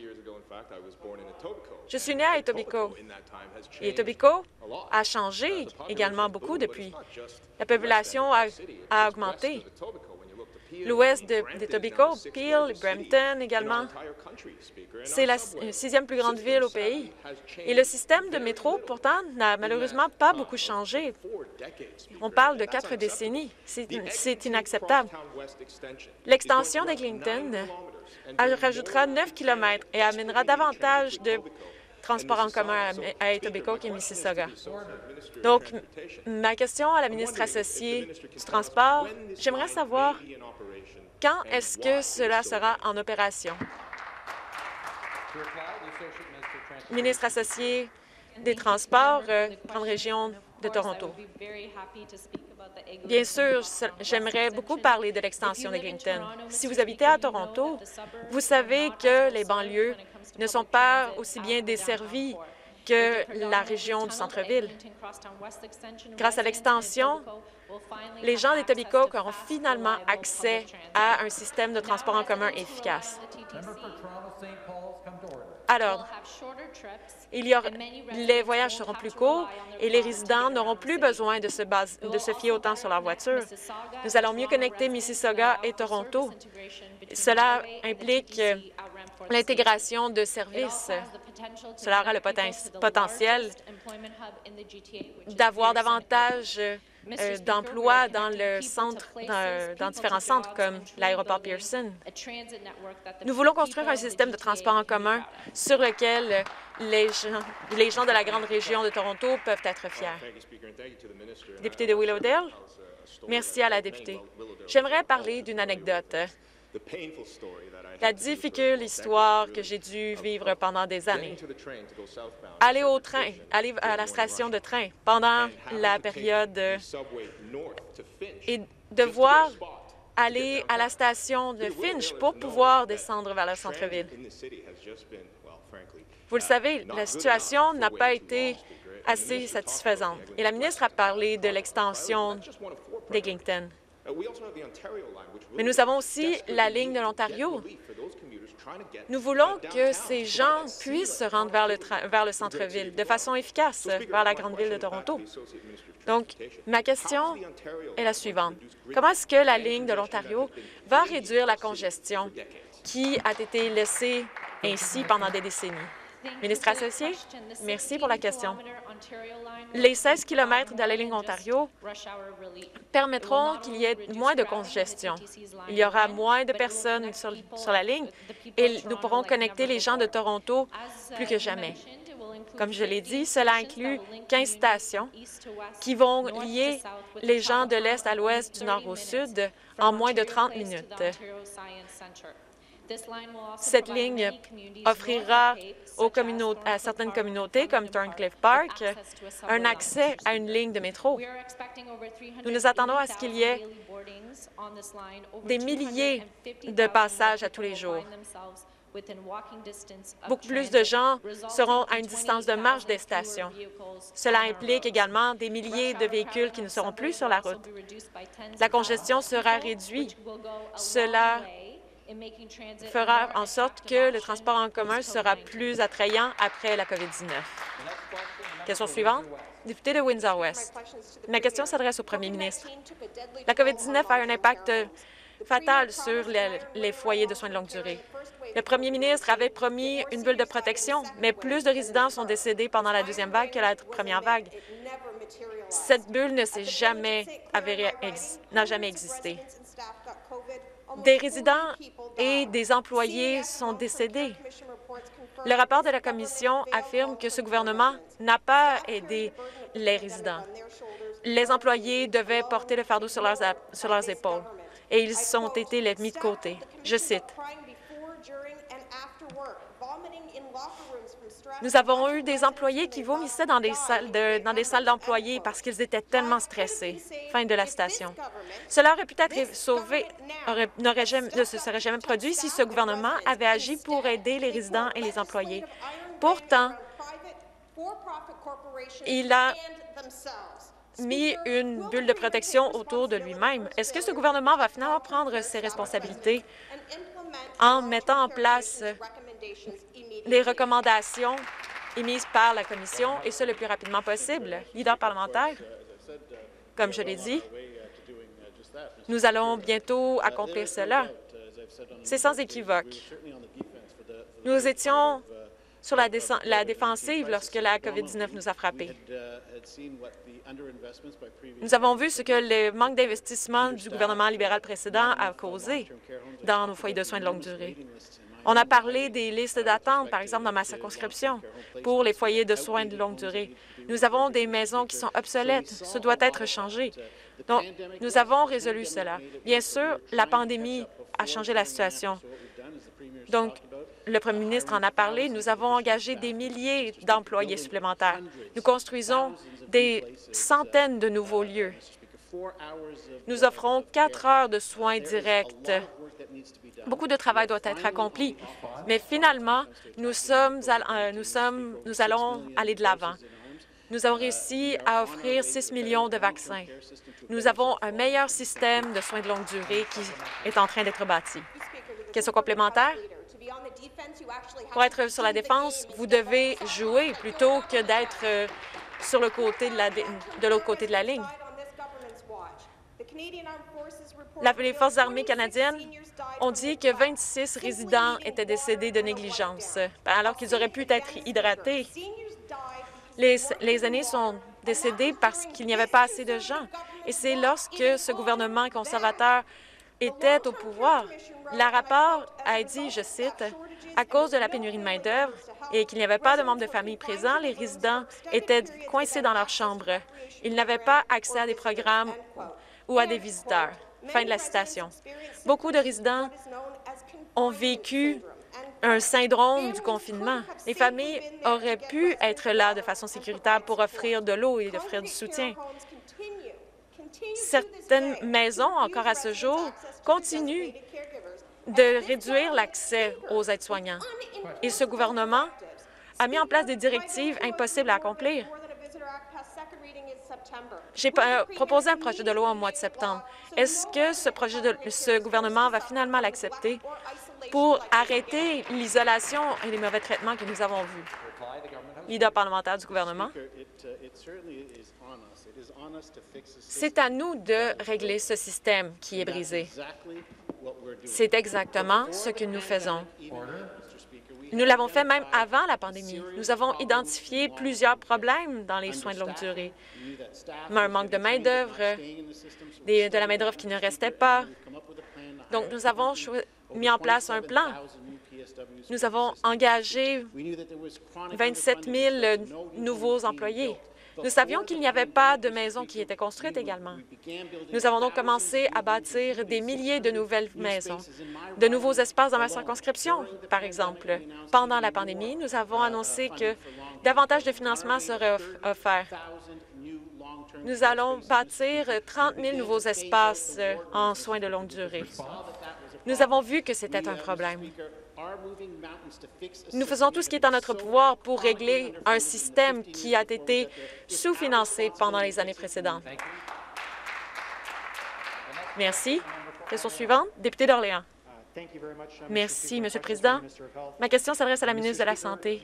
Je suis né à Etobicoke. Et Etobicoke a changé également beaucoup depuis. La population a, a augmenté. L'ouest d'Etobicoke, Peel, Brampton également. C'est la sixième plus grande ville au pays. Et le système de métro, pourtant, n'a malheureusement pas beaucoup changé. On parle de quatre décennies. C'est inacceptable. L'extension d'Eglinton rajoutera neuf kilomètres et amènera davantage de transports en commun à Etobicoke et Mississauga. Donc, ma question à la ministre associée du Transport, j'aimerais savoir quand est-ce que cela sera en opération? Ministre associé des Transports, euh, Grande Région de Toronto. Bien sûr, j'aimerais beaucoup parler de l'extension d'Eglinton. Si vous habitez à Toronto, vous savez que les banlieues ne sont pas aussi bien desservies que la région du centre-ville. Grâce à l'extension, les gens d'Etobicoke auront finalement accès à un système de transport en commun efficace. Alors, il y aura, les voyages seront plus courts et les résidents n'auront plus besoin de se, base, de se fier autant sur leur voiture. Nous allons mieux connecter Mississauga et Toronto. Cela implique l'intégration de services. Cela aura le poten potentiel d'avoir davantage euh, d'emplois dans le centre, dans, dans différents centres comme l'aéroport Pearson. Nous voulons construire un système de transport en commun sur lequel les gens, les gens de la grande région de Toronto peuvent être fiers. Député de Willowdale, merci à la députée. J'aimerais parler d'une anecdote. La difficile histoire que j'ai dû vivre pendant des années. Aller au train, aller à la station de train pendant la période et devoir aller à la station de Finch pour pouvoir descendre vers le centre-ville. Vous le savez, la situation n'a pas été assez satisfaisante. Et la ministre a parlé de l'extension d'Eglinton. Mais nous avons aussi la ligne de l'Ontario. Nous voulons que ces gens puissent se rendre vers le, vers le centre-ville de façon efficace, vers la grande ville de Toronto. Donc, ma question est la suivante. Comment est-ce que la ligne de l'Ontario va réduire la congestion qui a été laissée ainsi pendant des décennies? Ministre associé, merci pour la question. Les seize kilomètres de la ligne Ontario permettront qu'il y ait moins de congestion. Il y aura moins de personnes sur, sur la ligne et nous pourrons connecter les gens de Toronto plus que jamais. Comme je l'ai dit, cela inclut quinze stations qui vont lier les gens de l'Est à l'Ouest, du Nord au Sud, en moins de trente minutes. Cette ligne offrira aux à certaines communautés, comme Thorncliffe Park, un accès à une ligne de métro. Nous nous attendons à ce qu'il y ait des milliers de passages à tous les jours. Beaucoup plus de gens seront à une distance de marche des stations. Cela implique également des milliers de véhicules qui ne seront plus sur la route. La congestion sera réduite. Cela fera en sorte que le transport en commun sera plus attrayant après la COVID dix-neuf. Question suivante. Député de Windsor-West. Ma question s'adresse au premier ministre. La COVID dix-neuf a un impact fatal sur les, les foyers de soins de longue durée. Le premier ministre avait promis une bulle de protection, mais plus de résidents sont décédés pendant la deuxième vague que la première vague. Cette bulle ne s'est jamais avérée, n'a jamais existé. Des résidents et des employés sont décédés. Le rapport de la Commission affirme que ce gouvernement n'a pas aidé les résidents. Les employés devaient porter le fardeau sur leurs, sur leurs épaules et ils ont été les mis de côté. Je cite. Nous avons eu des employés qui vomissaient dans des salles de, dans des salles d'employés parce qu'ils étaient tellement stressés. Fin de la citation. Cela aurait pu être sauvé, aurait, n'aurait jamais, ne se serait jamais produit si ce gouvernement avait agi pour aider les résidents et les employés. Pourtant, il a mis une bulle de protection autour de lui-même. Est-ce que ce gouvernement va finalement prendre ses responsabilités en mettant en place les recommandations émises par la Commission, et ce le plus rapidement possible? Leader parlementaire, comme je l'ai dit, nous allons bientôt accomplir cela. C'est sans équivoque. Nous étions sur la, la défensive lorsque la COVID dix-neuf nous a frappés. Nous avons vu ce que le manque d'investissement du gouvernement libéral précédent a causé dans nos foyers de soins de longue durée. On a parlé des listes d'attente, par exemple, dans ma circonscription, pour les foyers de soins de longue durée. Nous avons des maisons qui sont obsolètes. Ce doit être changé. Donc, nous avons résolu cela. Bien sûr, la pandémie a changé la situation. Donc, le premier ministre en a parlé. Nous avons engagé des milliers d'employés supplémentaires. Nous construisons des centaines de nouveaux lieux. Nous offrons quatre heures de soins directs. Beaucoup de travail doit être accompli, mais finalement, nous, sommes à, nous, sommes, nous allons aller de l'avant. Nous avons réussi à offrir six millions de vaccins. Nous avons un meilleur système de soins de longue durée qui est en train d'être bâti. Question complémentaire? Pour être sur la défense, vous devez jouer plutôt que d'être sur le côté de, la, de l'autre côté de la ligne. La, les Forces armées canadiennes ont dit que vingt-six résidents étaient décédés de négligence, alors qu'ils auraient pu être hydratés. Les, les aînés sont décédés parce qu'il n'y avait pas assez de gens. Et c'est lorsque ce gouvernement conservateur était au pouvoir. Le rapport a dit, je cite, « À cause de la pénurie de main-d'œuvre et qu'il n'y avait pas de membres de famille présents, les résidents étaient coincés dans leur chambre. Ils n'avaient pas accès à des programmes ou à des visiteurs. » Fin de la citation. Beaucoup de résidents ont vécu un syndrome du confinement. Les familles auraient pu être là de façon sécuritaire pour offrir de l'eau et offrir du soutien. Certaines maisons, encore à ce jour, continuent de réduire l'accès aux aides-soignants. Et ce gouvernement a mis en place des directives impossibles à accomplir. J'ai proposé un projet de loi au mois de septembre. Est-ce que ce projet de ce gouvernement va finalement l'accepter pour arrêter l'isolation et les mauvais traitements que nous avons vus? Leader parlementaire du gouvernement. C'est à nous de régler ce système qui est brisé. C'est exactement ce que nous faisons. Nous l'avons fait même avant la pandémie. Nous avons identifié plusieurs problèmes dans les soins de longue durée. Un manque de main-d'œuvre, de la main-d'œuvre qui ne restait pas. Donc, nous avons mis en place un plan Nous avons engagé vingt-sept mille nouveaux employés. Nous savions qu'il n'y avait pas de maisons qui étaient construites également. Nous avons donc commencé à bâtir des milliers de nouvelles maisons, de nouveaux espaces dans ma circonscription, par exemple. Pendant la pandémie, nous avons annoncé que davantage de financement serait off offert. Nous allons bâtir trente mille nouveaux espaces en soins de longue durée. Nous avons vu que c'était un problème. Nous faisons tout ce qui est en notre pouvoir pour régler un système qui a été sous-financé pendant les années précédentes. Merci. Question suivante, député d'Orléans. Merci, Monsieur le Président. Ma question s'adresse à la ministre de la Santé.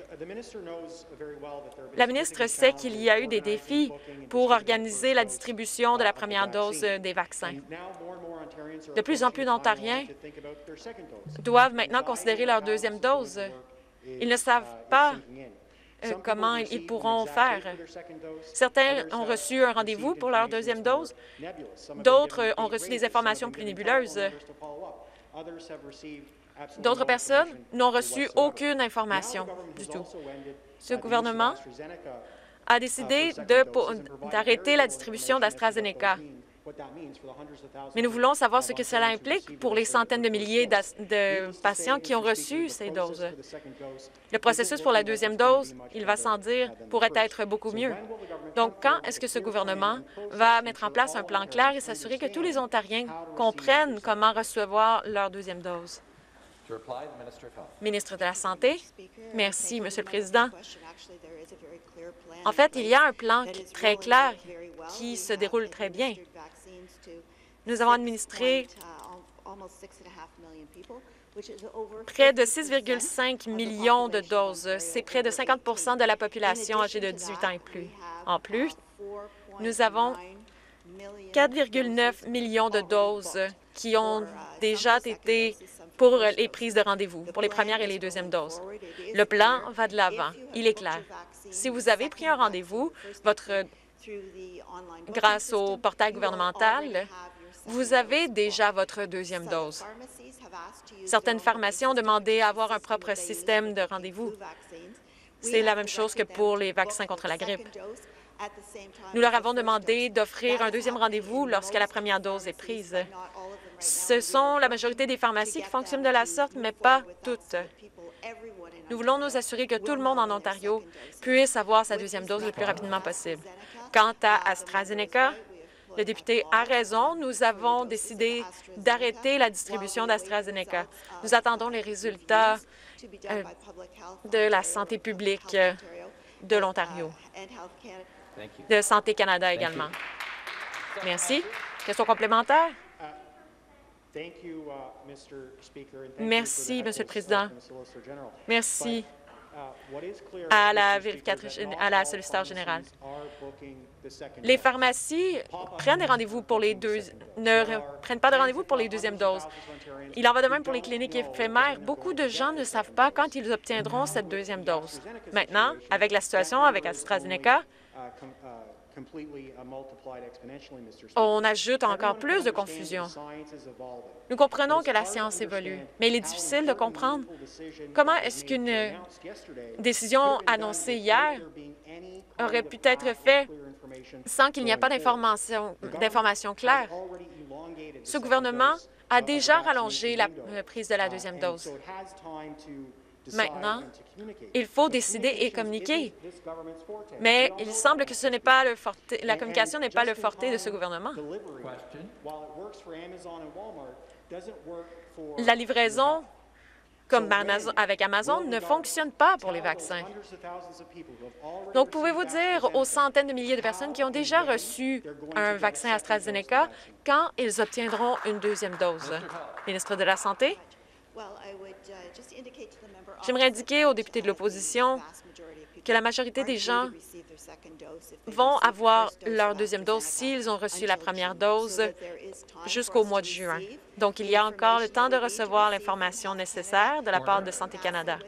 La ministre sait qu'il y a eu des défis pour organiser la distribution de la première dose des vaccins. De plus en plus d'Ontariens doivent maintenant considérer leur deuxième dose. Ils ne savent pas euh, comment ils pourront faire. Certains ont reçu un rendez-vous pour leur deuxième dose. D'autres ont reçu des informations plus nébuleuses. D'autres personnes n'ont reçu aucune information du tout. Ce gouvernement a décidé d'arrêter la distribution d'AstraZeneca. Mais nous voulons savoir ce que cela implique pour les centaines de milliers de patients qui ont reçu ces doses. Le processus pour la deuxième dose, il va sans dire, pourrait être beaucoup mieux. Donc, quand est-ce que ce gouvernement va mettre en place un plan clair et s'assurer que tous les Ontariens comprennent comment recevoir leur deuxième dose? Ministre de la Santé. Merci, Monsieur le Président. En fait, il y a un plan très clair qui se déroule très bien. Nous avons administré près de six virgule cinq millions de doses. C'est près de cinquante pour cent de la population âgée de dix-huit ans et plus. En plus, nous avons quatre virgule neuf millions de doses qui ont déjà été pour les prises de rendez-vous, pour les premières et les deuxièmes doses. Le plan va de l'avant. Il est clair. Si vous avez pris un rendez-vous, votre grâce au portail gouvernemental, vous avez déjà votre deuxième dose. Certaines pharmacies ont demandé à avoir un propre système de rendez-vous. C'est la même chose que pour les vaccins contre la grippe. Nous leur avons demandé d'offrir un deuxième rendez-vous lorsque la première dose est prise. Ce sont la majorité des pharmacies qui fonctionnent de la sorte, mais pas toutes. Nous voulons nous assurer que tout le monde en Ontario puisse avoir sa deuxième dose le plus rapidement possible. Quant à AstraZeneca, le député a raison. Nous avons décidé d'arrêter la distribution d'AstraZeneca. Nous attendons les résultats euh, de la santé publique euh, de l'Ontario, de Santé Canada également. Merci. Question complémentaire? Merci, Monsieur le Président. Merci à la vérificatrice, à la solliciteur générale. Les pharmacies prennent des rendez-vous pour les deux, ne prennent pas de rendez-vous pour les deuxièmes doses. Il en va de même pour les cliniques éphémères. Beaucoup de gens ne savent pas quand ils obtiendront cette deuxième dose. Maintenant, avec la situation avec AstraZeneca, on ajoute encore plus de confusion. Nous comprenons que la science évolue, mais il est difficile de comprendre comment est-ce qu'une décision annoncée hier aurait pu être faite sans qu'il n'y ait pas d'informations d'informations claires. Ce gouvernement a déjà rallongé la prise de la deuxième dose. Maintenant, il faut décider et communiquer. Mais il semble que ce n'est pas le forte, la communication n'est pas le forté de ce gouvernement. La livraison, comme avec Amazon, ne fonctionne pas pour les vaccins. Donc, pouvez-vous dire aux centaines de milliers de personnes qui ont déjà reçu un vaccin AstraZeneca quand ils obtiendront une deuxième dose? Ministre de la Santé? J'aimerais indiquer aux députés de l'opposition que la majorité des gens vont avoir leur deuxième dose s'ils ont reçu la première dose jusqu'au mois de juin. Donc, il y a encore le temps de recevoir l'information nécessaire de la part de Santé Canada.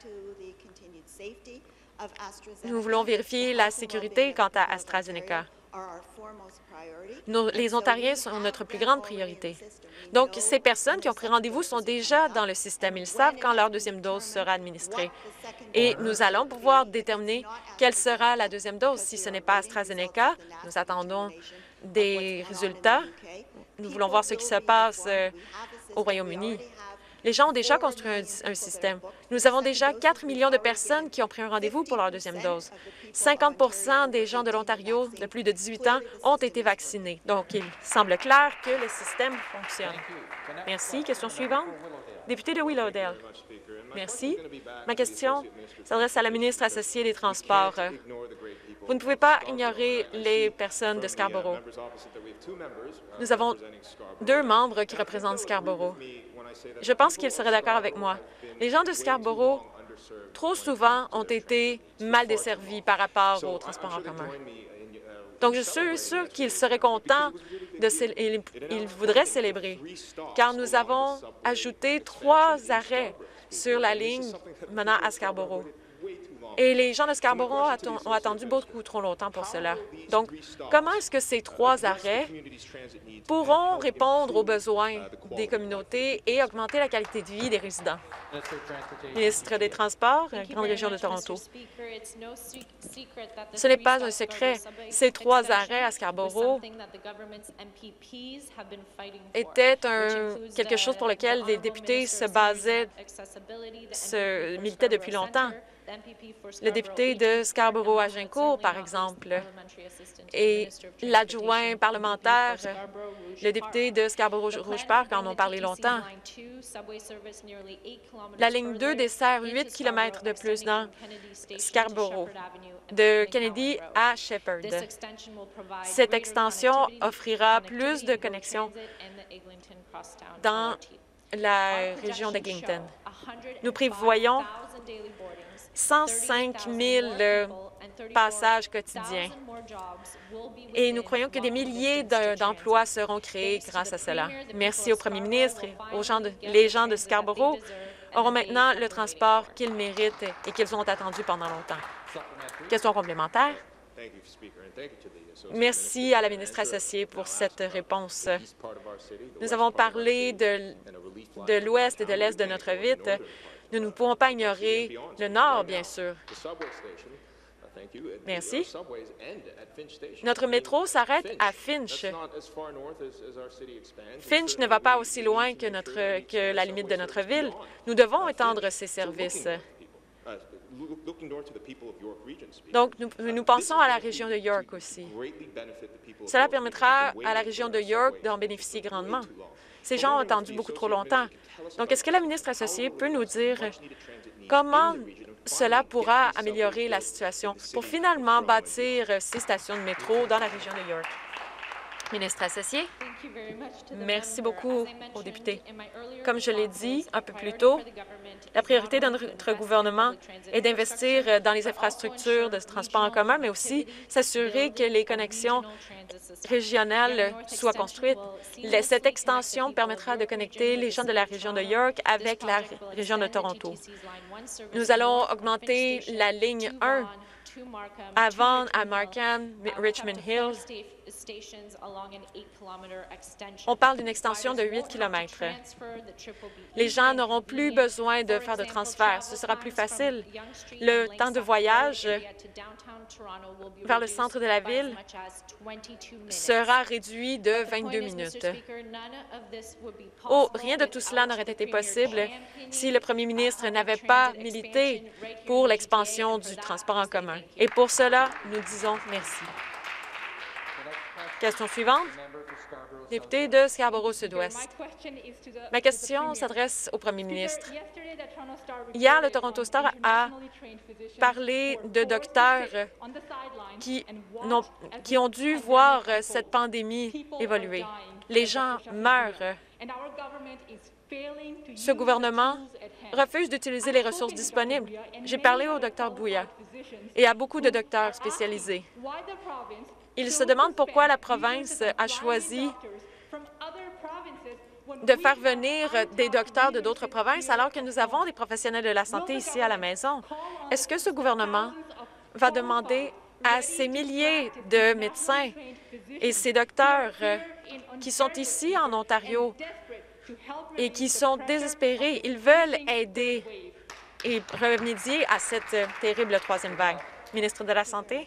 Nous voulons vérifier la sécurité quant à AstraZeneca. Nos, les Ontariens sont notre plus grande priorité. Donc, ces personnes qui ont pris rendez-vous sont déjà dans le système. Ils savent quand leur deuxième dose sera administrée. Et nous allons pouvoir déterminer quelle sera la deuxième dose. Si ce n'est pas AstraZeneca, nous attendons des résultats. Nous voulons voir ce qui se passe euh, au Royaume-Uni. Les gens ont déjà construit un, un système. Nous avons déjà quatre millions de personnes qui ont pris un rendez-vous pour leur deuxième dose. cinquante pour cent des gens de l'Ontario de plus de dix-huit ans ont été vaccinés. Donc, il semble clair que le système fonctionne. Merci. Question suivante. Député de Willowdale. Merci. Ma question s'adresse à la ministre associée des Transports. Vous ne pouvez pas ignorer les personnes de Scarborough. Nous avons deux membres qui représentent Scarborough. Je pense qu'ils seraient d'accord avec moi. Les gens de Scarborough, trop souvent, ont été mal desservis par rapport au transport en commun. Donc, je suis sûre qu'ils seraient contents, de ils, ils voudraient célébrer, car nous avons ajouté trois arrêts sur la ligne menant à Scarborough. Et les gens de Scarborough ont attendu beaucoup trop longtemps pour cela. Donc, comment est-ce que ces trois arrêts pourront répondre aux besoins des communautés et augmenter la qualité de vie des résidents? Ministre des Transports, Grande Région de Toronto. Ce n'est pas un secret. Ces trois arrêts à Scarborough étaient un, quelque chose pour lequel les députés se basaient, se militaient depuis longtemps. Le député de Scarborough-Agincourt, par exemple, et l'adjoint parlementaire, le député de Scarborough-Rouge Park en ont parlé longtemps. La ligne deux dessert huit kilomètres de plus dans Scarborough, de Kennedy à Shepherd. Cette extension offrira plus de connexions dans la région d'Eglinton. Nous prévoyons cent cinq mille passages quotidiens. Et nous croyons que des milliers d'emplois seront créés grâce à cela. Merci au premier ministre et aux gens de, les gens de Scarborough auront maintenant le transport qu'ils méritent et qu'ils ont attendu pendant longtemps. Question complémentaire. Merci à la ministre associée pour cette réponse. Nous avons parlé de, de l'ouest et de l'est de notre ville. Nous ne pouvons pas ignorer le nord, bien sûr. Merci. Notre métro s'arrête à Finch. Finch ne va pas aussi loin que, notre, que la limite de notre ville. Nous devons étendre ces services. Donc, nous, nous pensons à la région de York aussi. Cela permettra à la région de York d'en bénéficier grandement. Ces gens ont attendu beaucoup trop longtemps. Donc, est-ce que la ministre associée peut nous dire comment cela pourra améliorer la situation pour finalement bâtir ces stations de métro dans la région de York? Ministre associé. Merci beaucoup aux députés. Comme je l'ai dit un peu plus tôt, la priorité de notre gouvernement est d'investir dans les infrastructures de transport en commun, mais aussi s'assurer que les connexions régionales soient construites. Cette extension permettra de connecter les gens de la région de York avec la région de Toronto. Nous allons augmenter la ligne un avant à Markham, Richmond Hill. On parle d'une extension de huit kilomètres. Les gens n'auront plus besoin de faire de transfert. Ce sera plus facile. Le temps de voyage vers le centre de la ville sera réduit de vingt-deux minutes. Oh, rien de tout cela n'aurait été possible si le premier ministre n'avait pas milité pour l'expansion du transport en commun. Et pour cela, nous disons merci. Question suivante. Député de Scarborough-Sud-Ouest. Ma question s'adresse au premier ministre. Hier, le Toronto Star a parlé de docteurs qui, ont, qui ont dû voir cette pandémie évoluer. Les gens meurent. Ce gouvernement refuse d'utiliser les ressources disponibles. J'ai parlé au docteur Bouya et à beaucoup de docteurs spécialisés. Ils se demandent pourquoi la province a choisi de faire venir des docteurs de d'autres provinces alors que nous avons des professionnels de la santé ici à la maison. Est-ce que ce gouvernement va demander à ces milliers de médecins et ces docteurs euh, qui sont ici en Ontario et qui sont désespérés. Ils veulent aider et remédier à cette euh, terrible troisième vague. Ministre de la Santé.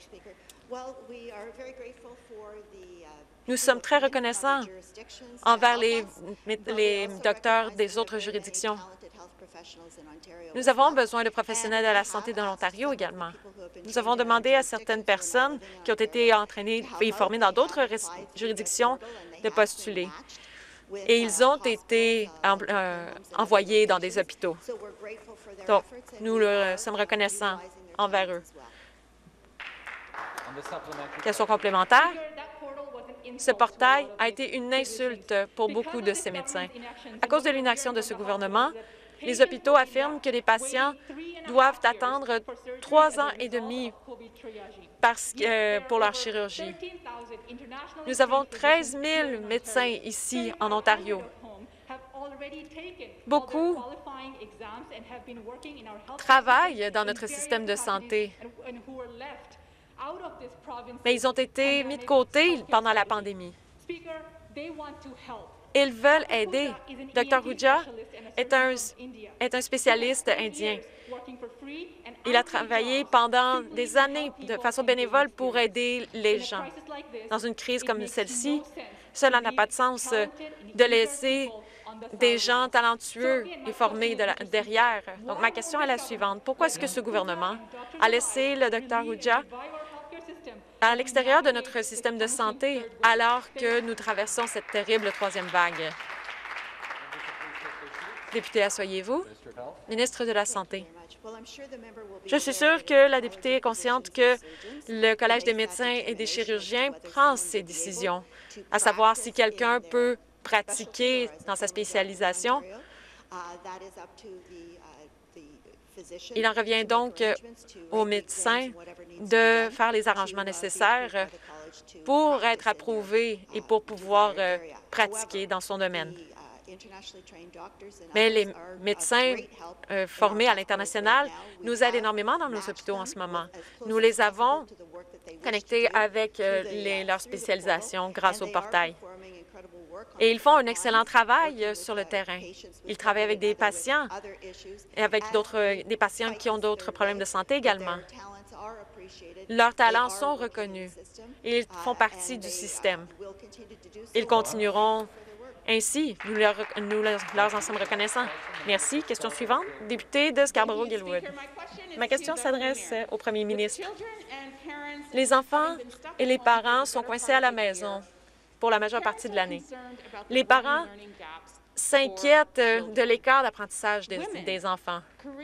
Nous sommes très reconnaissants envers les, les docteurs des autres juridictions. Nous avons besoin de professionnels de la santé dans l'Ontario également. Nous avons demandé à certaines personnes qui ont été entraînées et formées dans d'autres juridictions de postuler. Et ils ont été euh, envoyés dans des hôpitaux. Donc, nous leur sommes reconnaissants envers eux. Question complémentaire. Ce portail a été une insulte pour beaucoup de ces médecins. À cause de l'inaction de ce gouvernement, les hôpitaux affirment que les patients doivent attendre trois ans et demi parce que, euh, pour leur chirurgie. Nous avons treize mille médecins ici en Ontario. Beaucoup travaillent dans notre système de santé, mais ils ont été mis de côté pendant la pandémie. Ils veulent aider. docteur Ahuja est un, est un spécialiste indien. Il a travaillé pendant des années de façon bénévole pour aider les gens. Dans une crise comme celle-ci, cela n'a pas de sens de laisser des gens talentueux et formés de la, derrière. Donc, ma question est la suivante. Pourquoi est-ce que ce gouvernement a laissé le docteur Ahuja à l'extérieur de notre système de santé alors que nous traversons cette terrible troisième vague? Député, asseyez-vous. Ministre de la Santé. Je suis sûre que la députée est consciente que le Collège des médecins et des chirurgiens prend ces décisions, à savoir si quelqu'un peut pratiquer dans sa spécialisation. Il en revient donc aux médecins de faire les arrangements nécessaires pour être approuvés et pour pouvoir euh, pratiquer dans son domaine. Mais les médecins euh, formés à l'international nous aident énormément dans nos hôpitaux en ce moment. Nous les avons connectés avec euh, les, leur spécialisation grâce au portail. Et ils font un excellent travail sur le terrain. Ils travaillent avec des patients et avec d'autres, des patients qui ont d'autres problèmes de santé également. Leurs talents sont reconnus et ils font partie du système. Ils continueront ainsi. Nous leur, nous leur en sommes reconnaissants. Merci. Question suivante. Député de Scarborough-Guildwood. Ma question s'adresse au premier ministre. Les enfants et les parents sont coincés à la maison pour la majeure partie de l'année. Les parents s'inquiètent de l'écart d'apprentissage des, des enfants.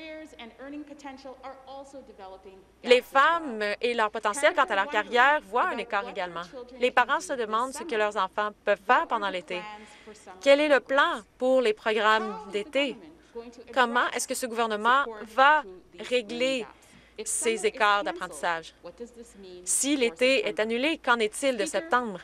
Les femmes et leur potentiel quant à leur carrière voient un écart également. Les parents se demandent ce que leurs enfants peuvent faire pendant l'été. Quel est le plan pour les programmes d'été? Comment est-ce que ce gouvernement va régler ces écarts d'apprentissage? Si l'été est annulé, qu'en est-il de septembre?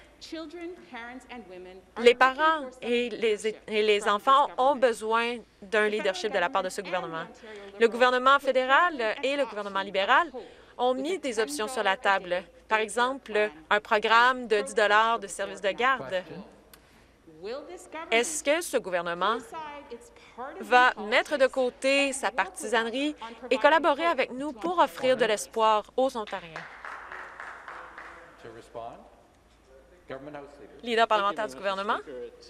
Les parents et les, et les enfants ont besoin d'un leadership de la part de ce gouvernement. Le gouvernement fédéral et le gouvernement libéral ont mis des options sur la table. Par exemple, un programme de dix dollars de service de garde. Est-ce que ce gouvernement va mettre de côté sa partisanerie et collaborer avec nous pour offrir de l'espoir aux Ontariens? Leader parlementaire du gouvernement.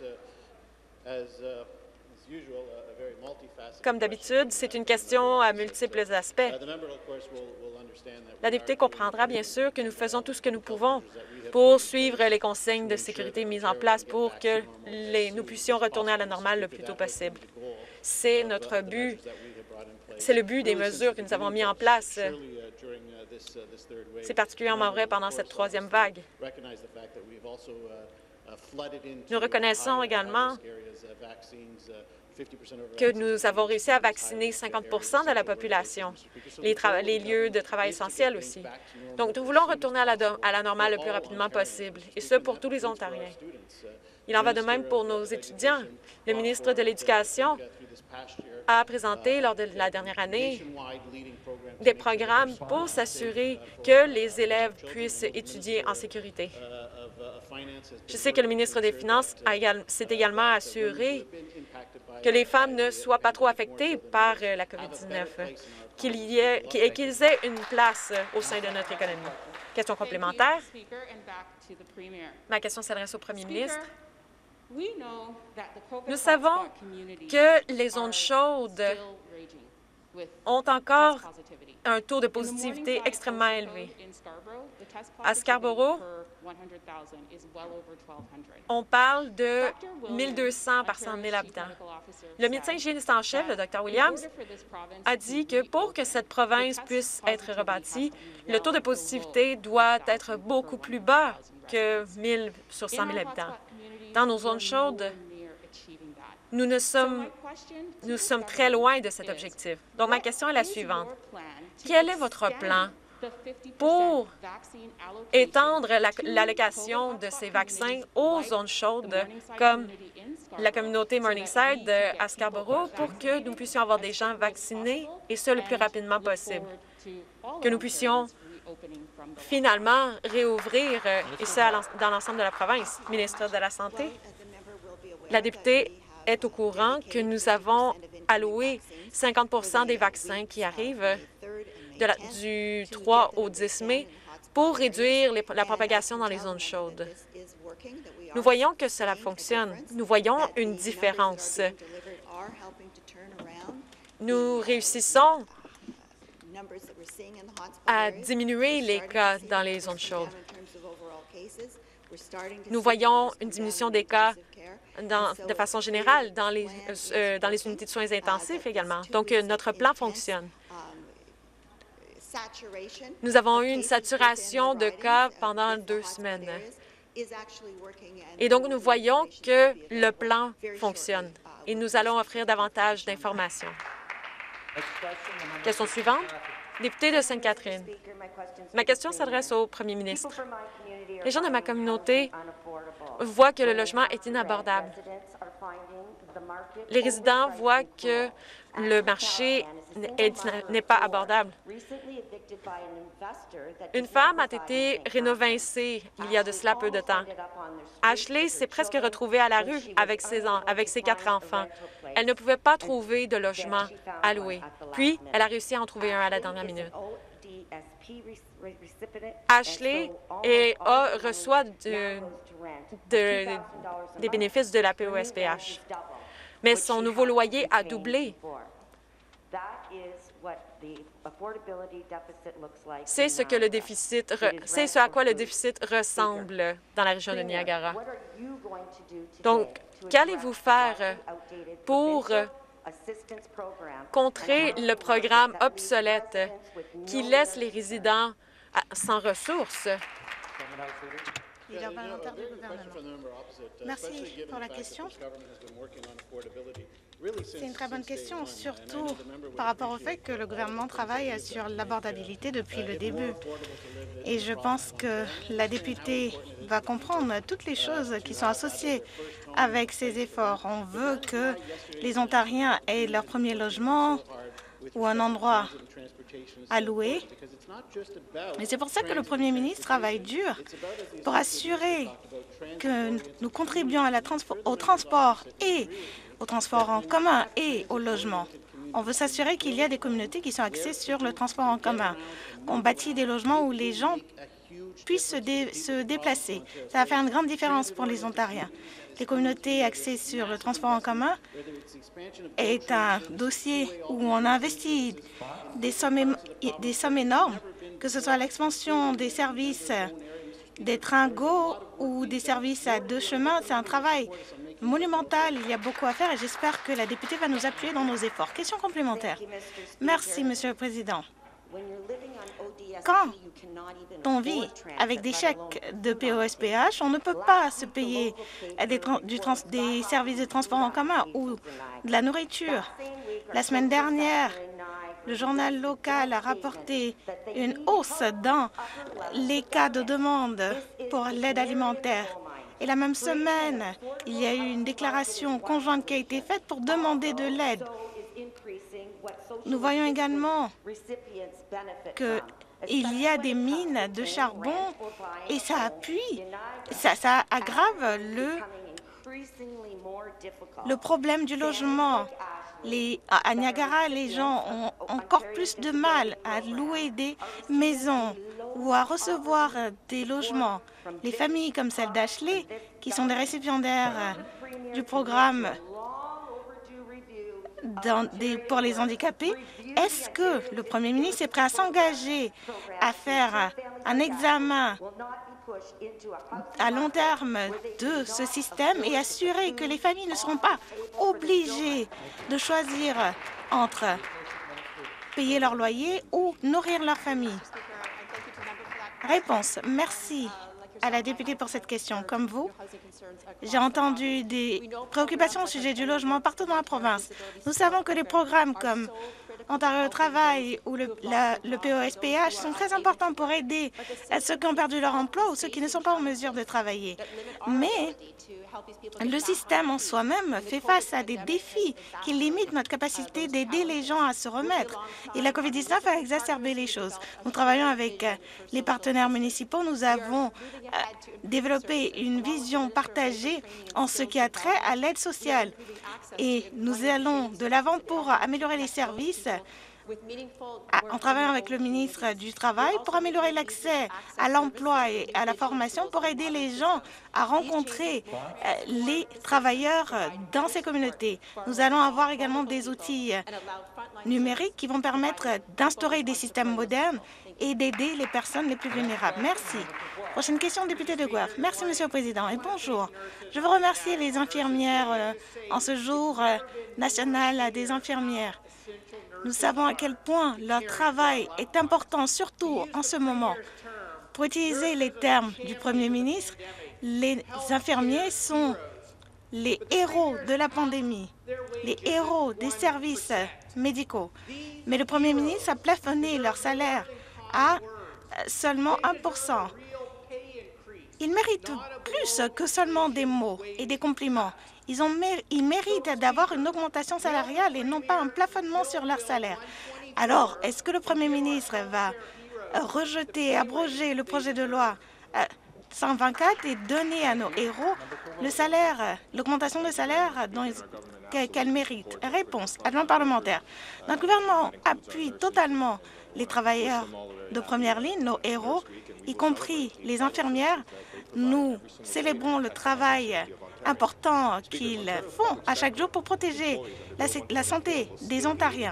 Comme d'habitude, c'est une question à multiples aspects. La députée comprendra bien sûr que nous faisons tout ce que nous pouvons pour suivre les consignes de sécurité mises en place pour que les, nous puissions retourner à la normale le plus tôt possible. C'est notre but. C'est le but des mesures que nous avons mises en place. C'est particulièrement vrai pendant cette troisième vague. Nous reconnaissons également que nous avons réussi à vacciner cinquante pour cent de la population, les, les lieux de travail essentiels aussi. Donc, nous voulons retourner à la, à la normale le plus rapidement possible, et ce, pour tous les Ontariens. Il en va de même pour nos étudiants. Le ministre de l'Éducation a présenté lors de la dernière année des programmes pour s'assurer que les élèves puissent étudier en sécurité. Je sais que le ministre des Finances s'est également assuré que les femmes ne soient pas trop affectées par euh, la COVID dix-neuf, qu'il y ait, et qu'ils aient une place au sein de notre économie. Question complémentaire. Ma question s'adresse au premier ministre. Nous savons que les zones chaudes ont encore un taux de positivité extrêmement élevé. À Scarborough, on parle de mille deux cents par cent mille habitants. Le médecin hygiéniste en chef, le docteur Williams, a dit que pour que cette province puisse être rebâtie, le taux de positivité doit être beaucoup plus bas que mille sur cent mille habitants. Dans nos zones chaudes, nous, ne sommes, nous sommes très loin de cet objectif. Donc, ma question est la suivante. Quel est votre plan pour étendre l'allocation de ces vaccins aux zones chaudes, comme la communauté Morningside à Scarborough, pour que nous puissions avoir des gens vaccinés, et ce, le plus rapidement possible, que nous puissions finalement réouvrir, et ce, dans l'ensemble de la province. Ministre de la Santé, la députée est au courant que nous avons alloué cinquante pour cent des vaccins qui arrivent de la, du trois au dix mai pour réduire les, la propagation dans les zones chaudes. Nous voyons que cela fonctionne. Nous voyons une différence. Nous réussissons à diminuer les cas dans les zones chaudes. Nous voyons une diminution des cas dans, de façon générale dans les, euh, dans les unités de soins intensifs également. Donc, euh, notre plan fonctionne. Nous avons eu une saturation de cas pendant deux semaines. Et donc, nous voyons que le plan fonctionne et nous allons offrir davantage d'informations. Question suivante. Député de Sainte-Catherine. Ma question s'adresse au premier ministre. Les gens de ma communauté voient que le logement est inabordable. Les résidents voient que le marché n'est pas abordable. Une femme a été rénovancée il y a de cela peu de temps. Ashley s'est presque retrouvée à la rue avec ses, avec ses quatre enfants. Elle ne pouvait pas trouver de logement à louer. Puis, elle a réussi à en trouver un à la dernière minute. Ashley est, a, reçoit de, de, des bénéfices de la P O S P H, mais son nouveau loyer a doublé. C'est ce que le déficit, c'est ce à quoi le déficit ressemble dans la région de Niagara. Donc, qu'allez-vous faire pour contrer le programme obsolète qui laisse les résidents sans ressources? Leader parlementaire du gouvernement. Merci pour la question. C'est une très bonne question, surtout par rapport au fait que le gouvernement travaille sur l'abordabilité depuis le début. Et je pense que la députée va comprendre toutes les choses qui sont associées avec ces efforts. On veut que les Ontariens aient leur premier logement ou un endroit à louer. Et c'est pour ça que le premier ministre travaille dur pour assurer que nous contribuons à la transpo au transport et au transport en commun et au logement. On veut s'assurer qu'il y a des communautés qui sont axées sur le transport en commun, qu'on bâtit des logements où les gens puissent se, dé se déplacer. Ça va faire une grande différence pour les Ontariens. Les communautés axées sur le transport en commun est un dossier où on a investi des sommes, des sommes énormes, que ce soit l'expansion des services des trains GO ou des services à deux chemins. C'est un travail monumental. Il y a beaucoup à faire et j'espère que la députée va nous appuyer dans nos efforts. Question complémentaire. Merci, Monsieur le Président. Quand on vit avec des chèques de P O S P H, on ne peut pas se payer des, du trans des services de transport en commun ou de la nourriture. La semaine dernière, le journal local a rapporté une hausse dans les cas de demande pour l'aide alimentaire. Et la même semaine, il y a eu une déclaration conjointe qui a été faite pour demander de l'aide. Nous voyons également qu'il y a des mines de charbon et ça appuie, ça, ça aggrave le, le problème du logement. Les, à Niagara, les gens ont encore plus de mal à louer des maisons ou à recevoir des logements. Les familles comme celle d'Ashley, qui sont des récipiendaires du programme dans des, pour les handicapés, est-ce que le Premier ministre est prêt à s'engager à faire un examen à long terme de ce système et assurer que les familles ne seront pas obligées de choisir entre payer leur loyer ou nourrir leur famille? Réponse. Merci à la députée pour cette question. Comme vous, j'ai entendu des préoccupations au sujet du logement partout dans la province. Nous savons que les programmes comme Ontario Travail ou le, la, le P O S P H sont très importants pour aider à ceux qui ont perdu leur emploi ou ceux qui ne sont pas en mesure de travailler. Mais le système en soi-même fait face à des défis qui limitent notre capacité d'aider les gens à se remettre. Et la COVID dix-neuf a exacerbé les choses. Nous travaillons avec les partenaires municipaux. Nous avons euh, développé une vision partagée en ce qui a trait à l'aide sociale. Et nous allons de l'avant pour améliorer les services en travaillant avec le ministre du Travail pour améliorer l'accès à l'emploi et à la formation pour aider les gens à rencontrer les travailleurs dans ces communautés. Nous allons avoir également des outils numériques qui vont permettre d'instaurer des systèmes modernes et d'aider les personnes les plus vulnérables. Merci. Prochaine question, député de Guelph. Merci, Monsieur le Président, et bonjour. Je veux remercier les infirmières euh, en ce jour euh, national des infirmières. Nous savons à quel point leur travail est important, surtout en ce moment. Pour utiliser les termes du Premier ministre, les infirmiers sont les héros de la pandémie, les héros des services médicaux. Mais le Premier ministre a plafonné leur salaire à seulement un pour cent. Ils méritent plus que seulement des mots et des compliments. Ils, ont, ils méritent d'avoir une augmentation salariale et non pas un plafonnement sur leur salaire. Alors, est-ce que le Premier ministre va rejeter, abroger le projet de loi cent vingt-quatre et donner à nos héros le salaire, l'augmentation de salaire qu'elles méritent? Réponse, adjoint parlementaire. Notre gouvernement appuie totalement les travailleurs de première ligne, nos héros, y compris les infirmières. Nous célébrons le travail important qu'ils font à chaque jour pour protéger la, la santé des Ontariens.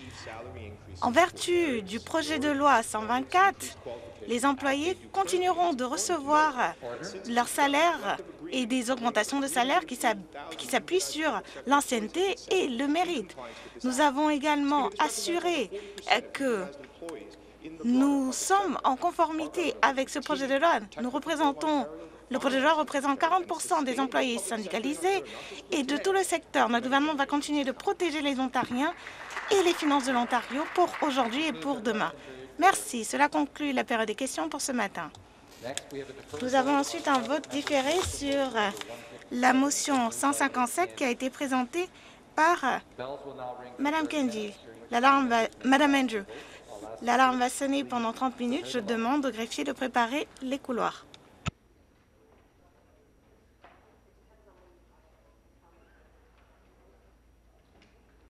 En vertu du projet de loi cent vingt-quatre, les employés continueront de recevoir leur salaire et des augmentations de salaire qui s'appuient sur l'ancienneté et le mérite. Nous avons également assuré que nous sommes en conformité avec ce projet de loi. Nous représentons Le projet de loi représente quarante pour cent des employés syndicalisés et de tout le secteur. Notre gouvernement va continuer de protéger les Ontariens et les finances de l'Ontario pour aujourd'hui et pour demain. Merci. Cela conclut la période des questions pour ce matin. Nous avons ensuite un vote différé sur la motion cent cinquante-sept qui a été présentée par Mme Kendi. L'alarme va... Mme Andrew. L'alarme va sonner pendant trente minutes. Je demande au greffier de préparer les couloirs.